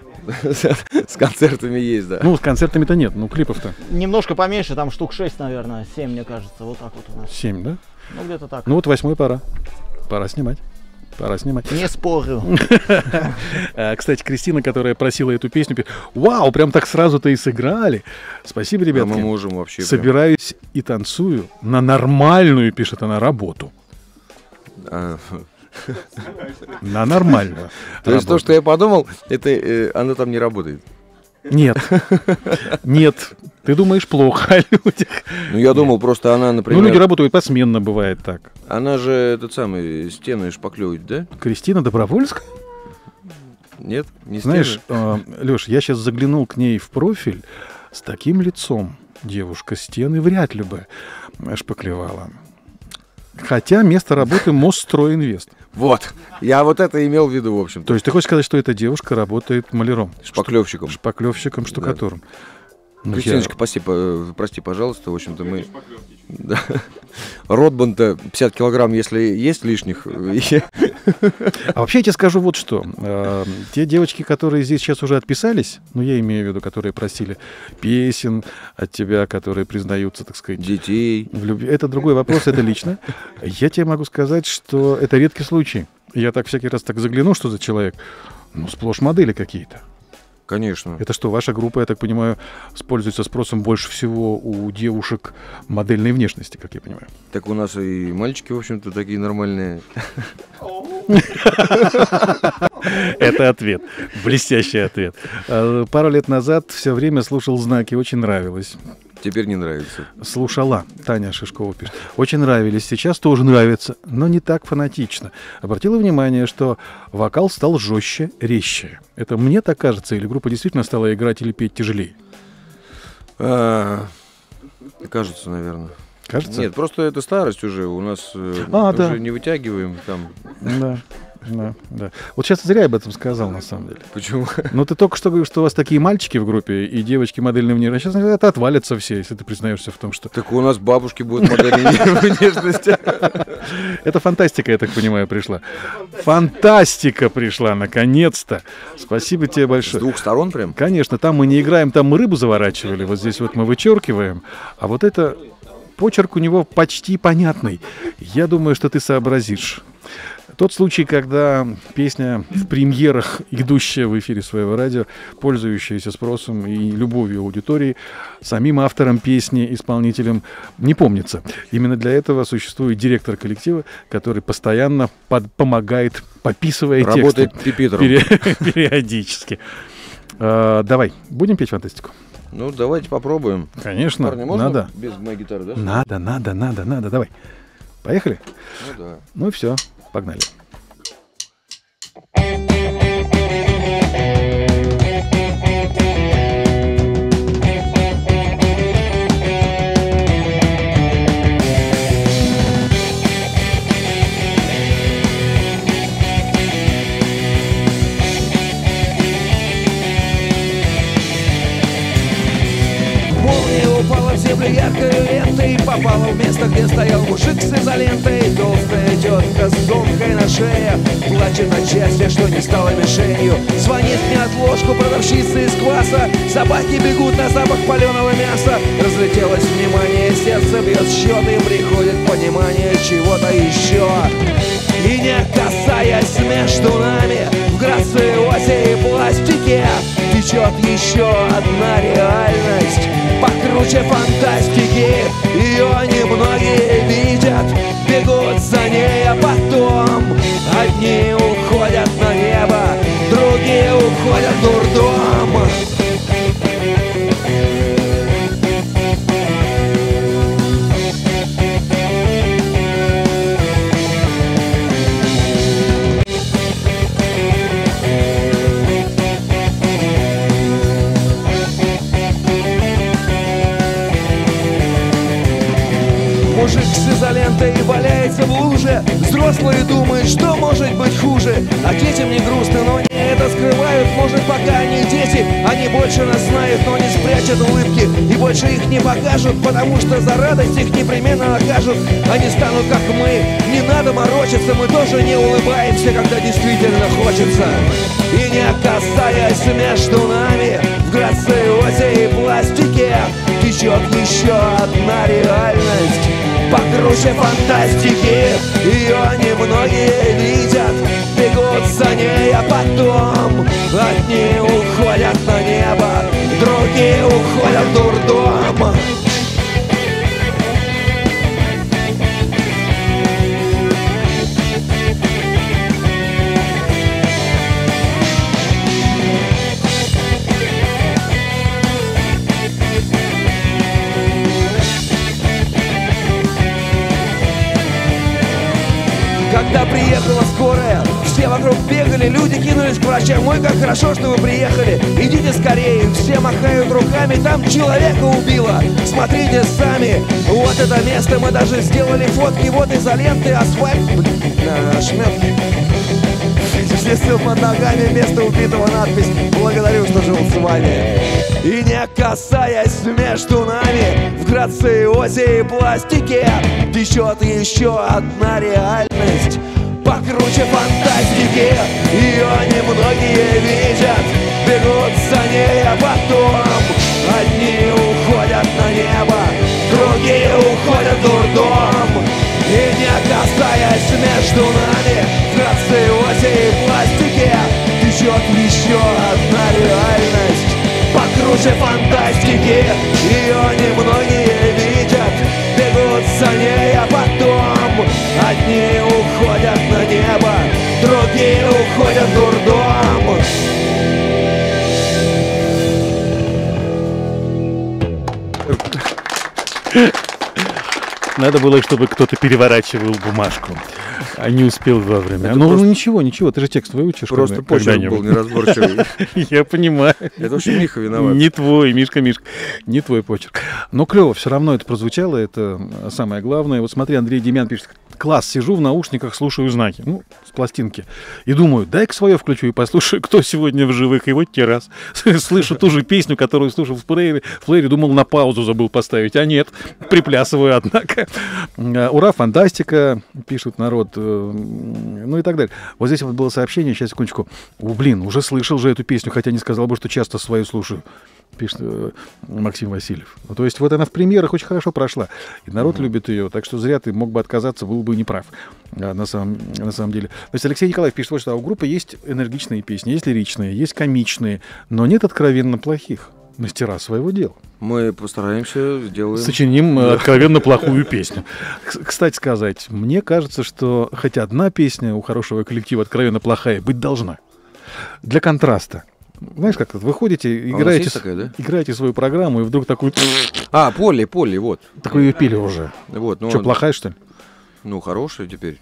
С концертами есть, да. Ну, с концертами-то нет, ну клипов-то. Немножко поменьше, там штук 6, наверное, 7, мне кажется, вот так вот у нас. 7, да? Ну, где-то так. Ну, вот 8-й пора. Пора снимать. Пора снимать. Не спорю. Кстати, Кристина, которая просила эту песню, вау, прям так сразу-то и сыграли. Спасибо, ребятки. Мы можем вообще. Собираюсь и танцую на нормальную, пишет она, работу. На нормальную. То есть то, что я подумал, это она там не работает. Нет. Нет. Ты думаешь плохо о людях. Ну, я думал, просто она, например... Ну, люди работают посменно, бывает так. Она же, этот самый, стены шпаклевывает, да? Кристина Добровольская? Нет, не знаешь, Леш, я сейчас заглянул к ней в профиль, с таким лицом девушка стены вряд ли бы шпаклевала. Хотя место работы Мосстройинвест. Вот, я вот это имел в виду, в общем-то. То есть ты хочешь сказать, что эта девушка работает маляром? Шпаклевщиком. Шпаклевщиком, штукатуром. Да. Кристиночка, прости, пожалуйста, в общем-то мы... Да. Ротбан-то 50 килограмм, если есть лишних. А вообще я тебе скажу вот что. Те девочки, которые здесь сейчас уже отписались, ну я имею в виду, которые просили песен от тебя, которые признаются, так сказать... Детей. В любви. Это другой вопрос, это лично. Я тебе могу сказать, что это редкий случай. Я так всякий раз так загляну, что за человек. Ну, сплошь модели какие-то. Конечно. Это что, ваша группа, я так понимаю, пользуется спросом больше всего у девушек модельной внешности, как я понимаю? Так у нас и мальчики, в общем-то, такие нормальные. Это ответ. Блестящий ответ. Пару лет назад все время слушал «Знаки», очень нравилось. Теперь не нравится. Слушала, Таня Шишкова пишет. Очень нравились, сейчас тоже нравится, но не так фанатично. Обратила внимание, что вокал стал жестче, резче. Это мне так кажется, или группа действительно стала играть или петь тяжелее? Кажется, наверное. Кажется? Нет, просто это старость уже. У нас да. уже не вытягиваем там. Да. Вот сейчас зря я об этом сказал, на самом деле. Почему? Ну, ты только что говорил, что у вас такие мальчики в группе и девочки модельной внешности. Сейчас это отвалятся все, если ты признаешься в том, что... Так у нас бабушки будут модельной внешности. Это фантастика, я так понимаю, пришла. Фантастика пришла, наконец-то. Спасибо тебе большое. С двух сторон прям? Конечно, там мы не играем, там мы рыбу заворачивали. Вот здесь вот мы вычеркиваем. А вот это... Почерк у него почти понятный. Я думаю, что ты сообразишь. Тот случай, когда песня в премьерах, идущая в эфире своего радио, пользующаяся спросом и любовью аудитории, самим автором песни, исполнителем, не помнится. Именно для этого существует директор коллектива, который постоянно помогает, пописывая Работает тексты периодически. Давай, будем петь фантастику? Ну, давайте попробуем. Конечно, Парни, можно надо. без моей гитары, да? Надо, давай. Поехали? Ну да. Ну и все, погнали. Землю яркой лентой попала в место, где стоял мужик с изолентой. Толстая тетка с сумкой на шее плачет от счастья, что не стала мишенью. Звонит мне отложку продавщица из кваса. Собаки бегут на запах паленого мяса. Разлетелось внимание, сердце бьет счет, и приходит понимание чего-то еще. И не касаясь между нами, в грациозе и пластике течет еще одна реальность, покруче фантастики. Ее немногие видят, бегут за ней, а потом одни уходят на небо, другие уходят в дурдом. Мужик с изолентой валяется в луже. Взрослые думают, что может быть хуже. А детям не грустно, но они это скрывают. Может, пока они дети, они больше нас знают, но не спрячут улыбки и больше их не покажут, потому что за радость их непременно накажут. Они станут как мы, не надо морочиться. Мы тоже не улыбаемся, когда действительно хочется. И не касаясь между нами, в грациозе и пластике течет еще одна реальность, покруче фантастики. Ее немногие видят, бегут за ней, а потом одни уходят на небо, другие уходят в дурдом. Когда приехала скорая, все вокруг бегали, люди кинулись к врачам. Ой, как хорошо, что вы приехали, идите скорее. Все махают руками, там человека убило. Смотрите сами, вот это место, мы даже сделали фотки. Вот изоленты, асфальт, ошметки. Все под ногами, место убитого, надпись: благодарю, что жил с вами. И не касаясь между нами, в грациозе и пластике течет еще одна реальность, покруче фантастики. Ее немногие видят, бегут за ней, а потом одни уходят на небо, другие уходят в дурдом. И не касаясь между нами, в грациозе и пластике течет еще одна реальность, покруче фантастики. Ее немногие видят, бегут за ней, а потом одни уходят на небо, другие уходят в дурдом. Надо было, чтобы кто-то переворачивал бумажку, а не успел вовремя. Ну, просто... ничего, ты же текст выучишь. Просто почерк был неразборчивый. Я понимаю. Это вообще Миха виноват. Не твой, Мишка, не твой почерк. Но клево, все равно это прозвучало, это самое главное. Вот смотри, Андрей Демьян пишет: класс, сижу в наушниках, слушаю знаки, ну, с пластинки, и думаю, дай-ка свое включу и послушаю, кто сегодня в живых, и вот те раз. Слышу ту же песню, которую слушал в плеере, думал, на паузу забыл поставить, а нет, приплясываю, однако. Ура, фантастика, пишут народ, ну и так далее. Вот здесь вот было сообщение, сейчас, секундочку. Блин, уже слышал же эту песню, хотя не сказал бы, что часто свою слушаю, пишет Максим Васильев. Ну, то есть вот она в премьерах очень хорошо прошла, и народ любит ее, так что зря ты мог бы отказаться, был бы неправ, на самом деле. То есть Алексей Николаев пишет, вот что у группы есть энергичные песни, есть лиричные, есть комичные, но нет откровенно плохих. Мастера своего дела. Мы постараемся, сделаем. Сочиним откровенно плохую песню. Кстати сказать, мне кажется, что хоть одна песня у хорошего коллектива откровенно плохая быть должна. Для контраста. Знаешь, как вы ходите, играете свою программу, и вдруг такой... Полли, вот. Такой ее пили уже. Вот, что, плохая, что ли? Ну, хорошая теперь.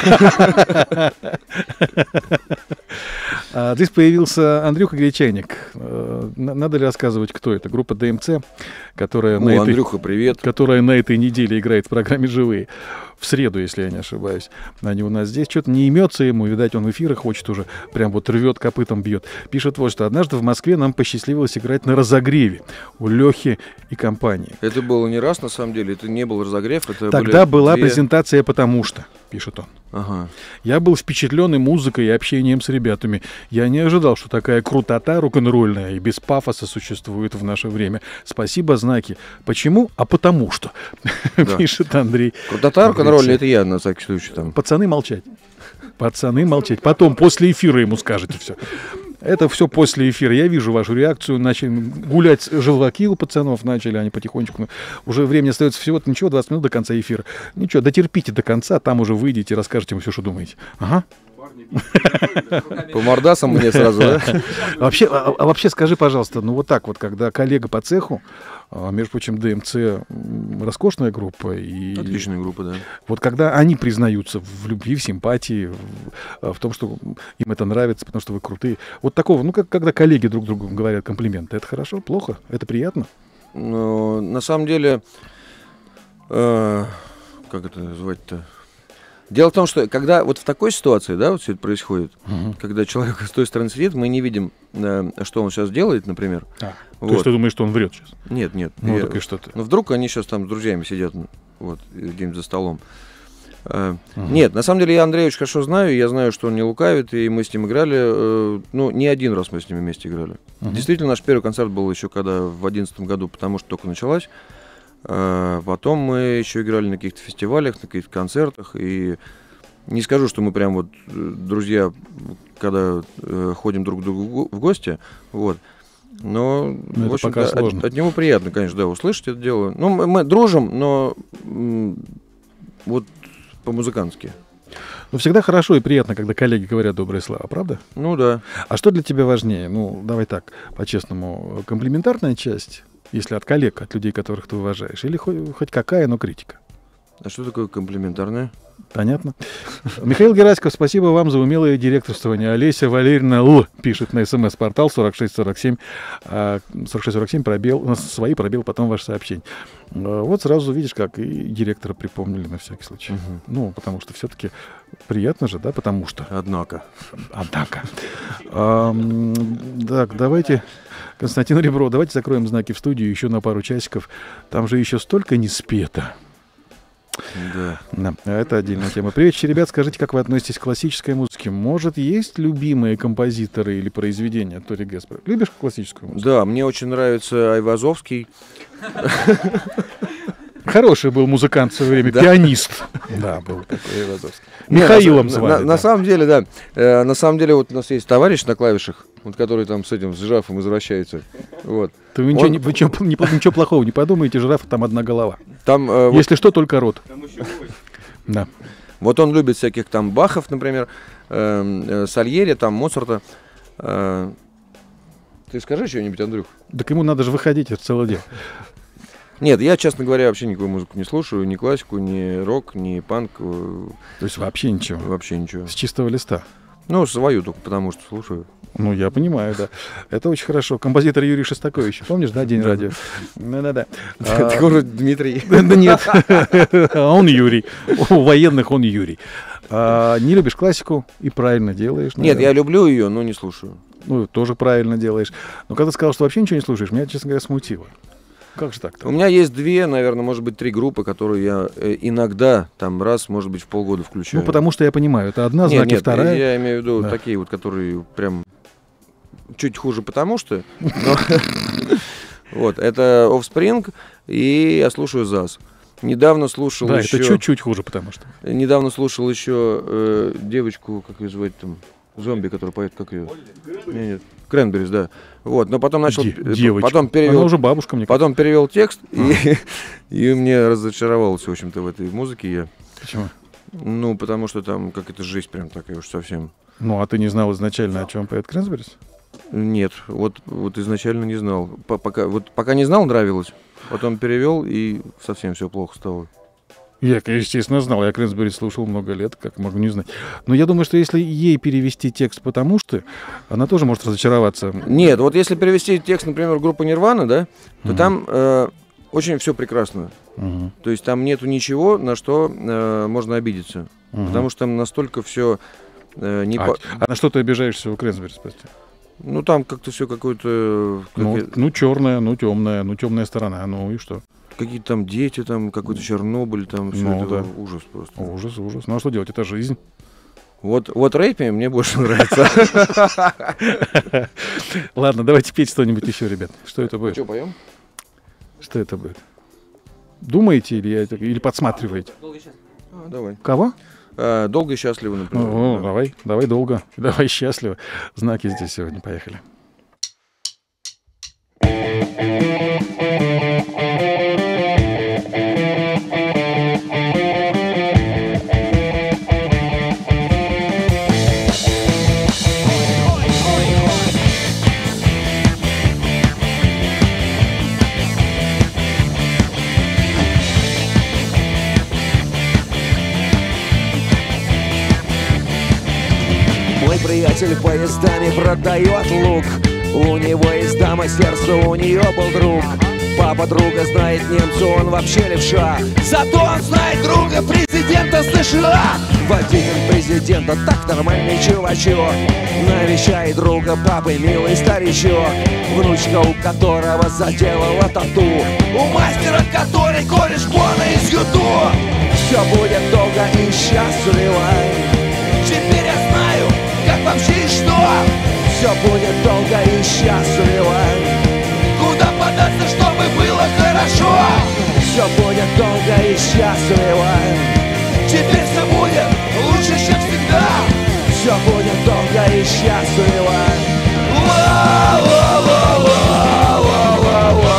Здесь появился Андрюха Гречайник. Надо ли рассказывать, кто это? Группа ДМЦ, которая Андрюха, привет. Которая на этой неделе играет в программе «Живые». В среду, если я не ошибаюсь. Они у нас здесь. Что-то не имется ему. Видать, он в эфиры хочет уже. Прям вот рвет, копытом бьет. Пишет вот что. Однажды в Москве нам посчастливилось играть на разогреве у Лехи и компании. Это было не раз, на самом деле. Это не был разогрев. Это Тогда была презентация «Потому что», пишет он. Ага. Я был впечатлен и музыкой, и общением с ребятами. Я не ожидал, что такая крутота рок-н-ролльная и без пафоса существует в наше время. Спасибо, знаки. Почему? А потому что, пишет Андрей. Крутота рок-н-ролльная, это я, на всякий случай. Там. Пацаны молчать. Потом, после эфира ему скажете все. Это все после эфира. Я вижу вашу реакцию. Начали гулять желваки у пацанов. Начали они потихонечку. Уже времени остается всего-то ничего, 20 минут до конца эфира. Ничего, дотерпите до конца, там уже выйдете и расскажете ему все, что думаете. Ага. По мордасам мне сразу, да? Вообще скажи, пожалуйста, ну вот так вот, когда коллега по цеху, между прочим, ДМЦ роскошная группа. Отличная группа, да. Вот когда они признаются в любви, в симпатии, в том, что им это нравится, потому что вы крутые. Вот такого, ну, как когда коллеги друг другу говорят комплименты, это хорошо, плохо, это приятно? Ну, на самом деле, как это назвать-то? Дело в том, что когда вот в такой ситуации, да, вот все это происходит, когда человек с той стороны сидит, мы не видим, что он сейчас делает, например. То есть ты думаешь, что он врет сейчас? Нет. Ну, так и что ты? Ну, вдруг они сейчас там с друзьями сидят, вот, где-нибудь за столом. Нет, на самом деле я Андрея очень хорошо знаю, я знаю, что он не лукавит, и мы с ним играли, ну, не один раз мы с ними вместе играли. Действительно, наш первый концерт был еще когда в 2011 году, потому что только началась. Потом мы еще играли на каких-то фестивалях, на каких-то концертах, и не скажу, что мы прям вот друзья, когда ходим друг к другу в гости, вот. Но в общем, от него приятно, конечно, да, услышать это дело. Ну, мы дружим, но вот по-музыкантски. Ну, всегда хорошо и приятно, когда коллеги говорят добрые слова, правда? Ну, да. А что для тебя важнее? Ну, давай так, по-честному, комплиментарная часть, если от коллег, от людей, которых ты уважаешь, или хоть какая, но критика? А что такое комплиментарное? Понятно. Михаил Гераськов, спасибо вам за умелое директорствование. Олеся Валерьевна Л. пишет на СМС-портал 4647, 4647 пробел, потом ваше сообщение. Вот сразу видишь, как и директора припомнили на всякий случай. Ну, потому что все-таки приятно же, да, потому что. Однако. Так, давайте, Константин Ребро, давайте закроем знаки в студию еще на пару часиков. Там же еще столько не спето. Да, это отдельная тема. Привет, ребят, скажите, как вы относитесь к классической музыке? Может, есть любимые композиторы или произведения Тори Геспер? Любишь классическую музыку? Да, мне очень нравится Айвазовский. Хороший был музыкант в свое время, пианист. Да, был такой Айвазовский. Михаилом звали. На самом деле, да. На самом деле, вот у нас есть товарищ на клавишах, вот, который там с этим, с жирафом извращается. Вот. Вы ничего плохого не подумайте, жирафа там одна голова. Там, если что, только рот. Да. Вот он любит всяких там Бахов, например, Сальери, там Моцарта. Ты скажи что-нибудь, Андрюх? Так ему надо же выходить, это целое дело. Нет, я, честно говоря, вообще никакую музыку не слушаю, ни классику, ни рок, ни панк. То есть вообще ничего? Вообще ничего. С чистого листа? Ну, свою только, потому что слушаю. Ну, я понимаю, да. Это очень хорошо. Композитор Юрий Шостакович. Помнишь, да, День радио? Да-да-да. Ты уже Дмитрий. Да нет. Он Юрий. У военных он Юрий. Не любишь классику и правильно делаешь. Нет, я люблю ее, но не слушаю. Ну, тоже правильно делаешь. Но когда ты сказал, что вообще ничего не слушаешь, меня, честно говоря, смутило. Как же так-то? У меня есть 2, наверное, может быть, 3 группы, которые я иногда, там, раз, может быть, в полгода включаю. Ну, потому что я понимаю, это одна, Нет, знаки вторая. я имею в виду Да. такие вот, которые прям чуть хуже, потому что... но- Вот, это Offspring, и я слушаю ЗАЗ. Недавно слушал Да, еще... это чуть-чуть хуже, потому что. Недавно слушал еще девочку, как ее звать там, зомби, которая поет, как ее? Нет, Кренберис, да. Вот, но потом начал... Девочка. Потом Она перевел... уже бабушка, мне кажется. Потом перевел текст, и мне разочаровался, в общем-то, в этой музыке я. Почему? Ну, потому что там какая-то жесть прям такая уж совсем. Ну, а ты не знал изначально, о чем поет Крэнсберис? Нет, вот изначально не знал. Пока не знал, нравилось. Потом перевел, и совсем все плохо стало. Я, естественно, знал. Я Крэнсберис слушал много лет, как могу не знать. Но я думаю, что если ей перевести текст «потому что», она тоже может разочароваться. Нет, вот если перевести текст, например, группы Нирвана, да, то там очень все прекрасно. Мгм. То есть там нету ничего, на что можно обидеться. Мгм. Потому что там настолько все А на что ты обижаешься у Крэнсберис, прости? Ну, там как-то все какое-то... Ну, черная, ну, темная сторона. Ну и что? Какие-то там дети, там какой-то Чернобыль, там все Ну, это да. ужас просто. Ужас, ужас. Ну а что делать? Это жизнь. Вот рэпи мне больше нравится. Ладно, давайте петь что-нибудь еще, ребят. Что это будет? Что, поем? Что это будет? Думаете или подсматриваете? Давай. Кого? Долго и счастливо, например. Ну, Да. давай долго, давай счастливо. Знаки здесь сегодня, поехали. Мой приятель поездами продает лук. У него есть дама, сердце у нее был друг. Папа друга знает немца, он вообще левша. Зато он знает друга президента США. Водитель президента, так нормальный чувачок. Навещает друга папы, милый старичок. Внучка, у которого заделала тату. У мастера, который кореш Бона из Юту. Все будет долго и счастливо. Теперь я знаю, как вообще и что. Все будет долго и счастливо. Куда податься, чтобы было хорошо. Все будет долго и счастливо. Теперь все будет лучше, чем всегда. Все будет долго и счастливо. Ла-ла-ла-ла-ла-ла-ла.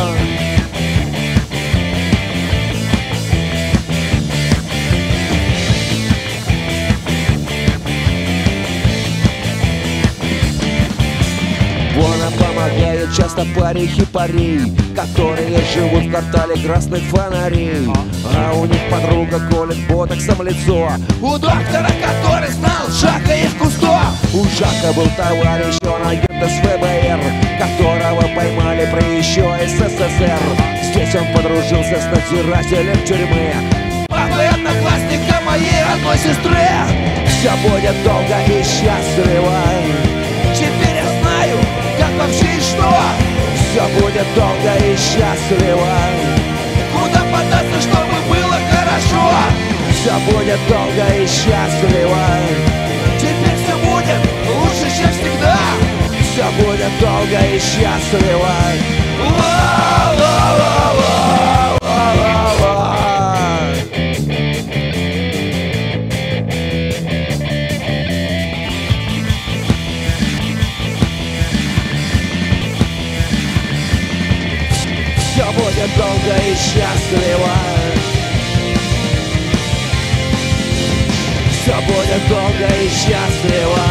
Она помогает часто паре хипарей, которые живут в квартале красных фонарей. А у них подруга колет ботоксом лицо. У доктора, который знал Жака из Кусто. У Жака был товарищ, он агент из ФБР, которого поймали при еще СССР. Здесь он подружился с надзирателем тюрьмы, папой одноклассника моей родной сестры. Все будет долго и счастливо. Теперь я знаю, как вообще и что. Все будет долго и счастливо. Куда податься, чтобы было хорошо. Все будет долго и счастливо. Теперь все будет лучше, чем всегда. Все будет долго и счастливо. Ла-ла-ла-ла-ла-ла-ла. Все будет долго и счастливо. Все будет долго и счастливо.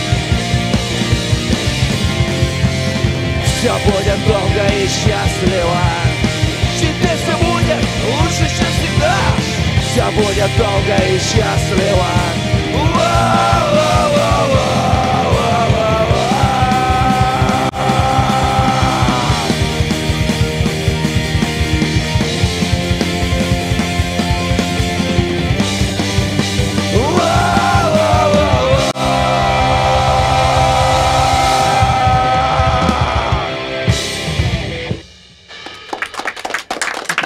Все будет долго и счастливо. Теперь все будет лучше, чем всегда. Все будет долго и счастливо. Ла-ла-ла-ла-ла-ла-ла.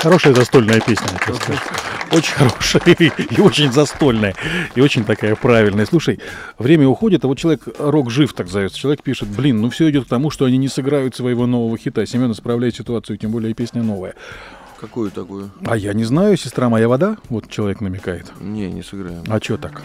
Хорошая застольная песня, я тебе скажу. Очень хорошая и очень застольная, и очень такая правильная. Слушай, время уходит, а вот человек, рок жив, так зовется, человек пишет, блин, ну все идет к тому, что они не сыграют своего нового хита. Семен исправляет ситуацию, тем более и песня новая. Какую такую? А я не знаю, «Сестра моя вода», вот человек намекает. Не сыграем. А что так?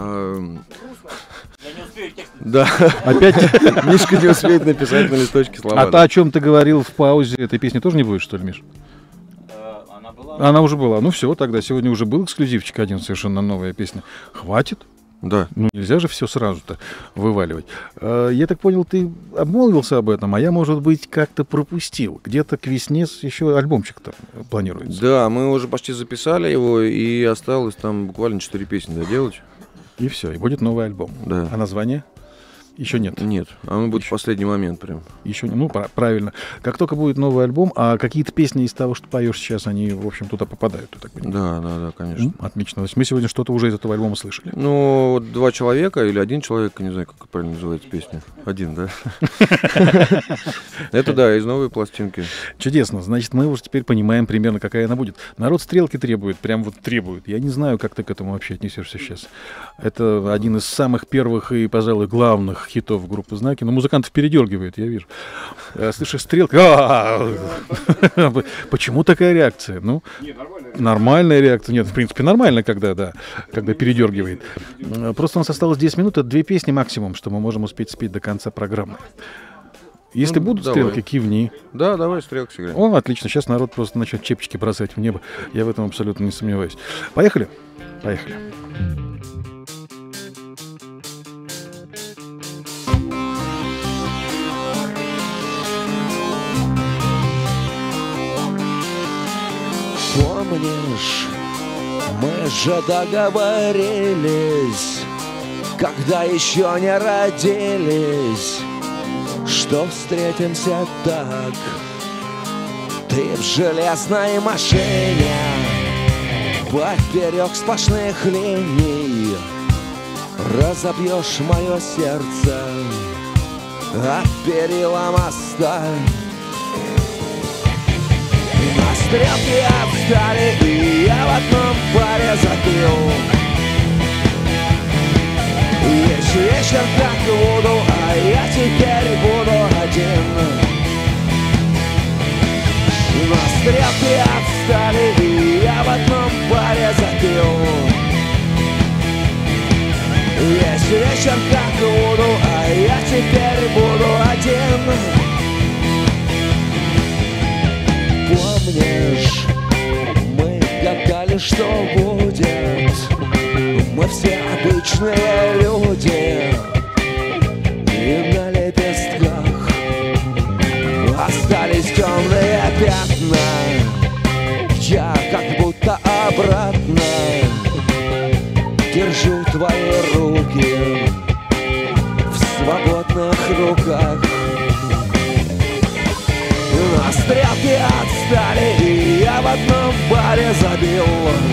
Да. Опять? Мишка не успеет написать на листочке слова. А то, о чем ты говорил в паузе, этой песни тоже не будет, что ли, Миш? Она уже была. Ну все, тогда сегодня уже был эксклюзивчик один, совершенно новая песня. Хватит? Да. Ну нельзя же все сразу-то вываливать. Я так понял, ты обмолвился об этом, а я, может быть, как-то пропустил. Где-то к весне еще альбомчик-то планируется. Да, мы уже почти записали его, и осталось там буквально 4 песни доделать. И все, и будет новый альбом. Да. А название? Еще нет. Нет, оно будет в последний момент прям. Еще не, ну правильно. Как только будет новый альбом, а какие-то песни из того, что поешь сейчас, они, в общем, туда попадают, я так понимаю. Да, конечно. Отлично. То есть мы сегодня что-то уже из этого альбома слышали. Ну, вот 2 человека или 1 человек, не знаю, как правильно называется песня. 1, да? Это да, из новой пластинки. Чудесно. Значит, мы уже теперь понимаем примерно, какая она будет. Народ стрелки требует, прям вот требует. Я не знаю, как ты к этому вообще отнесешься сейчас. Это один из самых первых и, пожалуй, главных хитов группы «Знаки». Но музыкантов передергивает, я вижу. Слышишь, стрелка. Почему такая реакция? Ну, нормальная реакция. Нет, в принципе, нормально, когда передергивает. Просто у нас осталось 10 минут, это 2 песни максимум, что мы можем успеть спеть до конца программы. Если будут давай. стрелки, кивни. Да, давай стрелки сыграем. О, отлично. Сейчас народ просто начнет чепчики бросать в небо. Я в этом абсолютно не сомневаюсь. Поехали? Поехали. Помнишь, мы же договорились, когда еще не родились, что встретимся так. Ты в железной машине, поперек сплошных линий, разобьешь мое сердце от перила моста. На стрелке отстали, и я в одном паре забил. Весь вечер как буду, а я теперь буду один. На стрелке отстали, и я в одном паре забил. Весь вечер как буду, а я теперь буду один. Помнишь, мы гадали, что будет. Мы все обычные люди, и на лепестках остались темные пятна. Я как будто обратно держу твои руки в свободных руках. На стрелке отстали, и я в одном баре забил.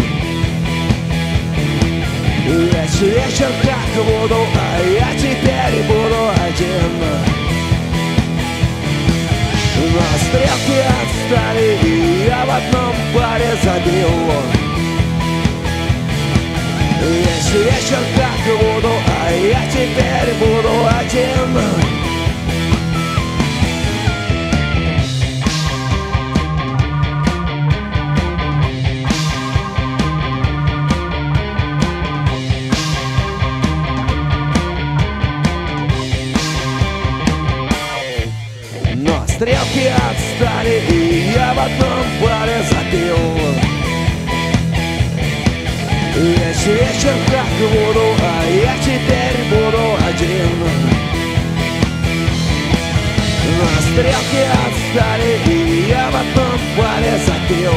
Весь вечер как буду, а я теперь буду один. На стрелке отстали, и я в одном баре забил. Весь вечер как буду, а я теперь буду один. Стрелки отстали, и я в одном баре забил. Весь вечер как буду, а я теперь буду один. На стрелки отстали, и я в одном баре забил.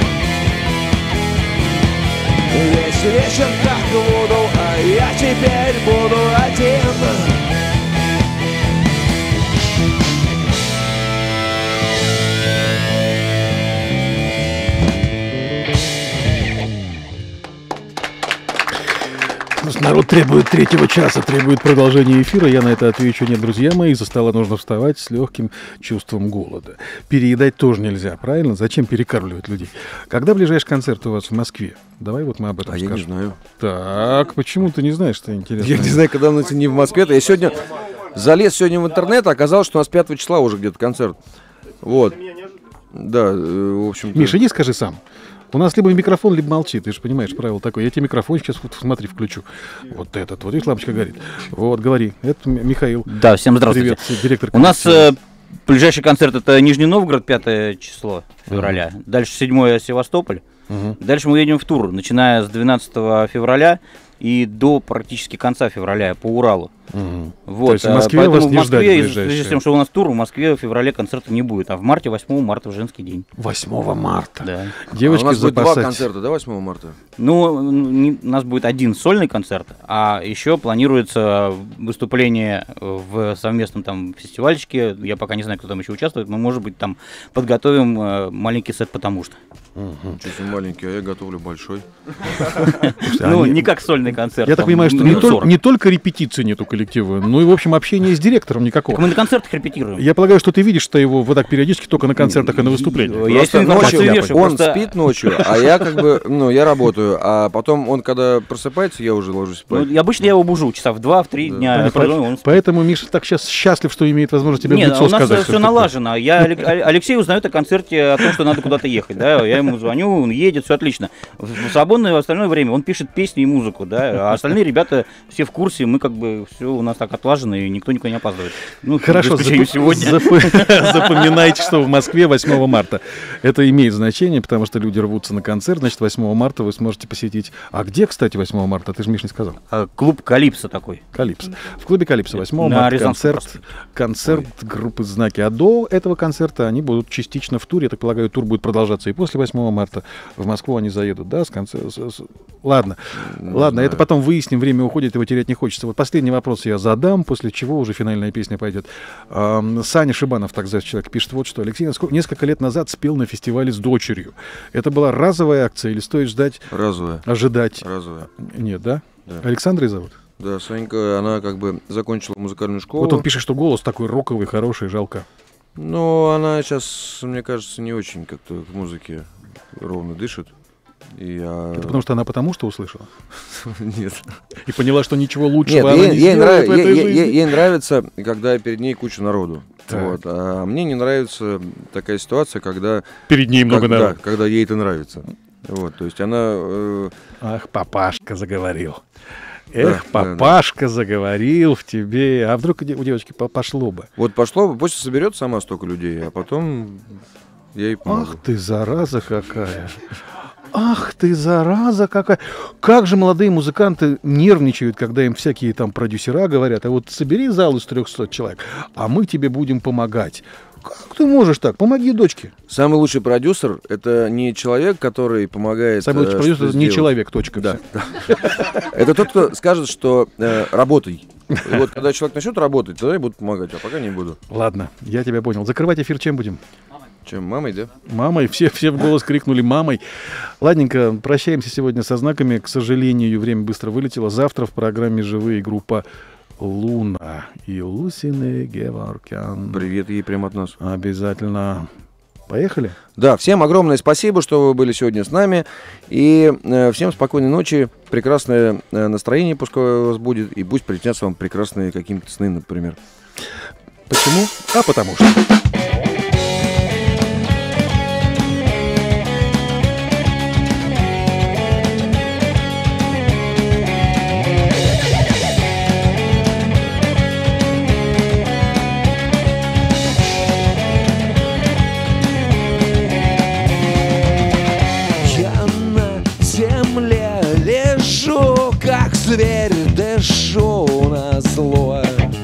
Весь вечер как буду, а я теперь буду один. Народ требует третьего часа, требует продолжения эфира. Я на это отвечу: нет, друзья мои, из-за стола нужно вставать с легким чувством голода. Переедать тоже нельзя, правильно? Зачем перекармливать людей? Когда ближайший концерт у вас в Москве? Давай вот мы об этом скажем. Я не знаю. Так, почему ты не знаешь, что интересно? Я не знаю, когда он не в Москве. Я сегодня залез в интернет, а оказалось, что у нас 5 числа уже где-то концерт. Вот. Да, в общем-то... Миша, иди скажи сам. У нас либо микрофон, либо молчи. Ты же понимаешь, правило такое. Я тебе микрофон сейчас, вот, смотри, включу. Вот этот. Вот видишь, лампочка горит. Вот, говори. Это Михаил. Да, всем здравствуйте. Привет, директор. У нас ближайший концерт — это Нижний Новгород, 5 число февраля. Дальше 7 Севастополь. Дальше мы едем в тур, начиная с 12 февраля и до практически конца февраля по Уралу. Вот. То есть в Москве вас не ждать в связи с тем, что у нас тур, в Москве в феврале концерта не будет, а в марте, 8 марта, в женский день. 8 марта. Да. Девочки, у нас будет запасать. 2 концерта, да, 8 марта? Ну, у нас будет один сольный концерт, а еще планируется выступление в совместном там фестивальчике. Я пока не знаю, кто там еще участвует, но, может быть, там подготовим маленький сет, потому что. Чуть маленький, а я готовлю большой. Ну, не как сольный концерт. Я так понимаю, что не только репетиции нету коллектива, ну и, в общем, общения с директором никакого. Мы на концертах репетируем. Я полагаю, что ты видишь-то его вот так периодически только на концертах и на выступлениях. Я ночью, он спит ночью, а я как бы, я работаю, а потом он, когда просыпается, я уже ложусь спать. Обычно я его бужу часа в 2-3 дня. Поэтому Миша так сейчас счастлив, что имеет возможность тебе в лицо сказать. Нет, у нас все налажено. Алексей узнает о концерте, о том, что надо куда-то ехать. Я ему звоню, он едет, все отлично. В свободное остальное время он пишет песни и музыку, да, а остальные ребята все в курсе, мы как бы все у нас так отлажено, и никто никуда не опаздывает. Ну, хорошо, сегодня. Запоминайте, что в Москве 8 марта. Это имеет значение, потому что люди рвутся на концерт, значит, 8 марта вы сможете посетить. А где, кстати, 8 марта? Ты же, Миш, не сказал. Клуб «Калипсо» такой. «Калипсо». В клубе «Калипсо» 8 марта концерт группы «Знаки». А до этого концерта они будут частично в туре. Я так полагаю, тур будет продолжаться и после 8 марта. В Москву они заедут, да, с концерта. Ладно, это потом выясним, время уходит, его терять не хочется. Вот последний вопрос я задам, после чего уже финальная песня пойдет. Саня Шибанов, так зовут человек, пишет вот что. Алексей несколько лет назад спел на фестивале с дочерью. Это была разовая акция или стоит ждать? Разовая. Ожидать? Разовая. Нет, да? Да. Александра зовут? Да, Санька, она как бы закончила музыкальную школу. Вот он пишет, что голос такой роковый, хороший, жалко. Ну, она сейчас, мне кажется, не очень как-то к музыке ровно дышит. Это потому что она что услышала? Нет. И поняла, что ничего лучшего она не сделает в этой жизни? Ей нравится, когда перед ней куча народу. Вот. А мне не нравится такая ситуация, когда... Перед ней много народу. Да, когда ей это нравится. Вот, то есть она... Ах, папашка заговорил. Эх, папашка заговорил в тебе. А вдруг у девочки пошло бы? Вот пошло бы, пусть соберет сама столько людей, а потом я ей помогу. Ах ты, зараза какая. Ах ты, зараза какая. Как же молодые музыканты нервничают, когда им всякие там продюсера говорят: а вот собери зал из 300 человек, а мы тебе будем помогать. Как ты можешь так? Помоги дочке. Самый лучший продюсер — это не человек, который помогает. Самый лучший продюсер — это не человек, точка. Да. Это тот, кто скажет, что работай. И вот когда человек начнет работать, тогда я буду помогать, а пока не буду. Ладно, я тебя понял. Закрывать эфир чем будем? Чем? Мамой, да? Мамой. Все в голос крикнули «мамой». Ладненько, прощаемся сегодня со знаками. К сожалению, время быстро вылетело. Завтра в программе «Живые» группа «Луна» и Лусины Геворкян. Привет ей прямо от нас. Обязательно. Поехали? Да, всем огромное спасибо, что вы были сегодня с нами. И всем спокойной ночи, прекрасное настроение пускай у вас будет. И пусть приснятся вам прекрасные какие-то сны, например. Почему? А потому что... Зверь, дышу на зло.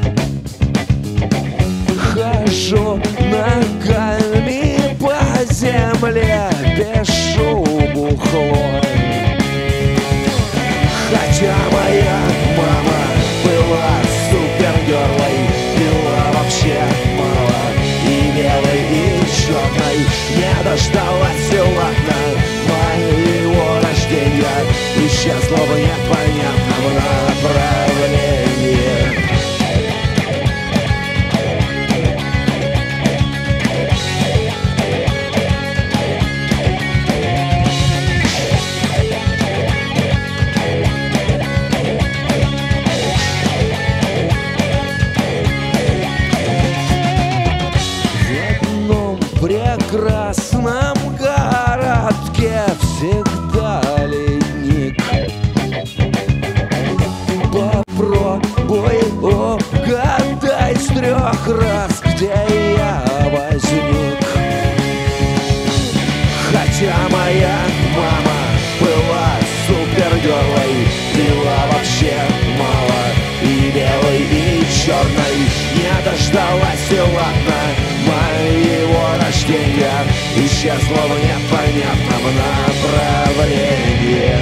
Хожу ногами по земле, дышу бухло. Хотя моя мама была супергерлой, пила вообще мало, и белой, и черной. Не дождалась, ладно, моего рождения. Исчезла в непонятном направлении. дождалась, и ладно, моего рождения исчезла в непонятном направлении.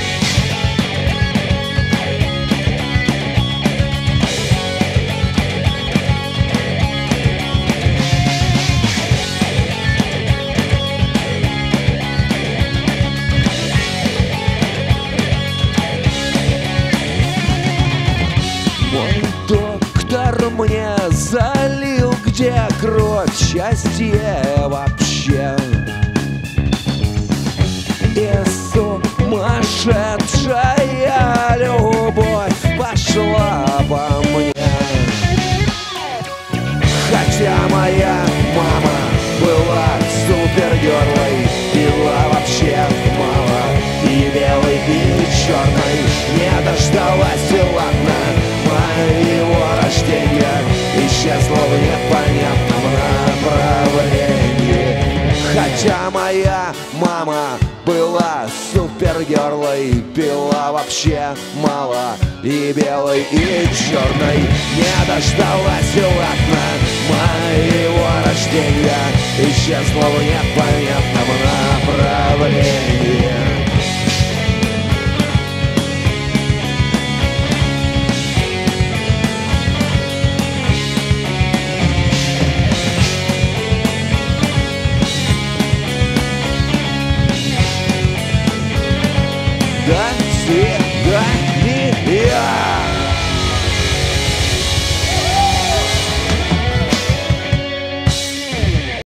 Мне залил, где кровь, счастье вообще. И сумасшедшая любовь пошла по мне. Хотя моя мама была супергерлой, пила вообще мало, и белой, и черной. Не дождалась, и ладно, моего рождения исчезла в непонятном направлении. Хотя моя мама была супергерлой, пила вообще мало, и белой, и черной. Не дождалась, и ладно, моего рождения исчезла в непонятном направлении. Да,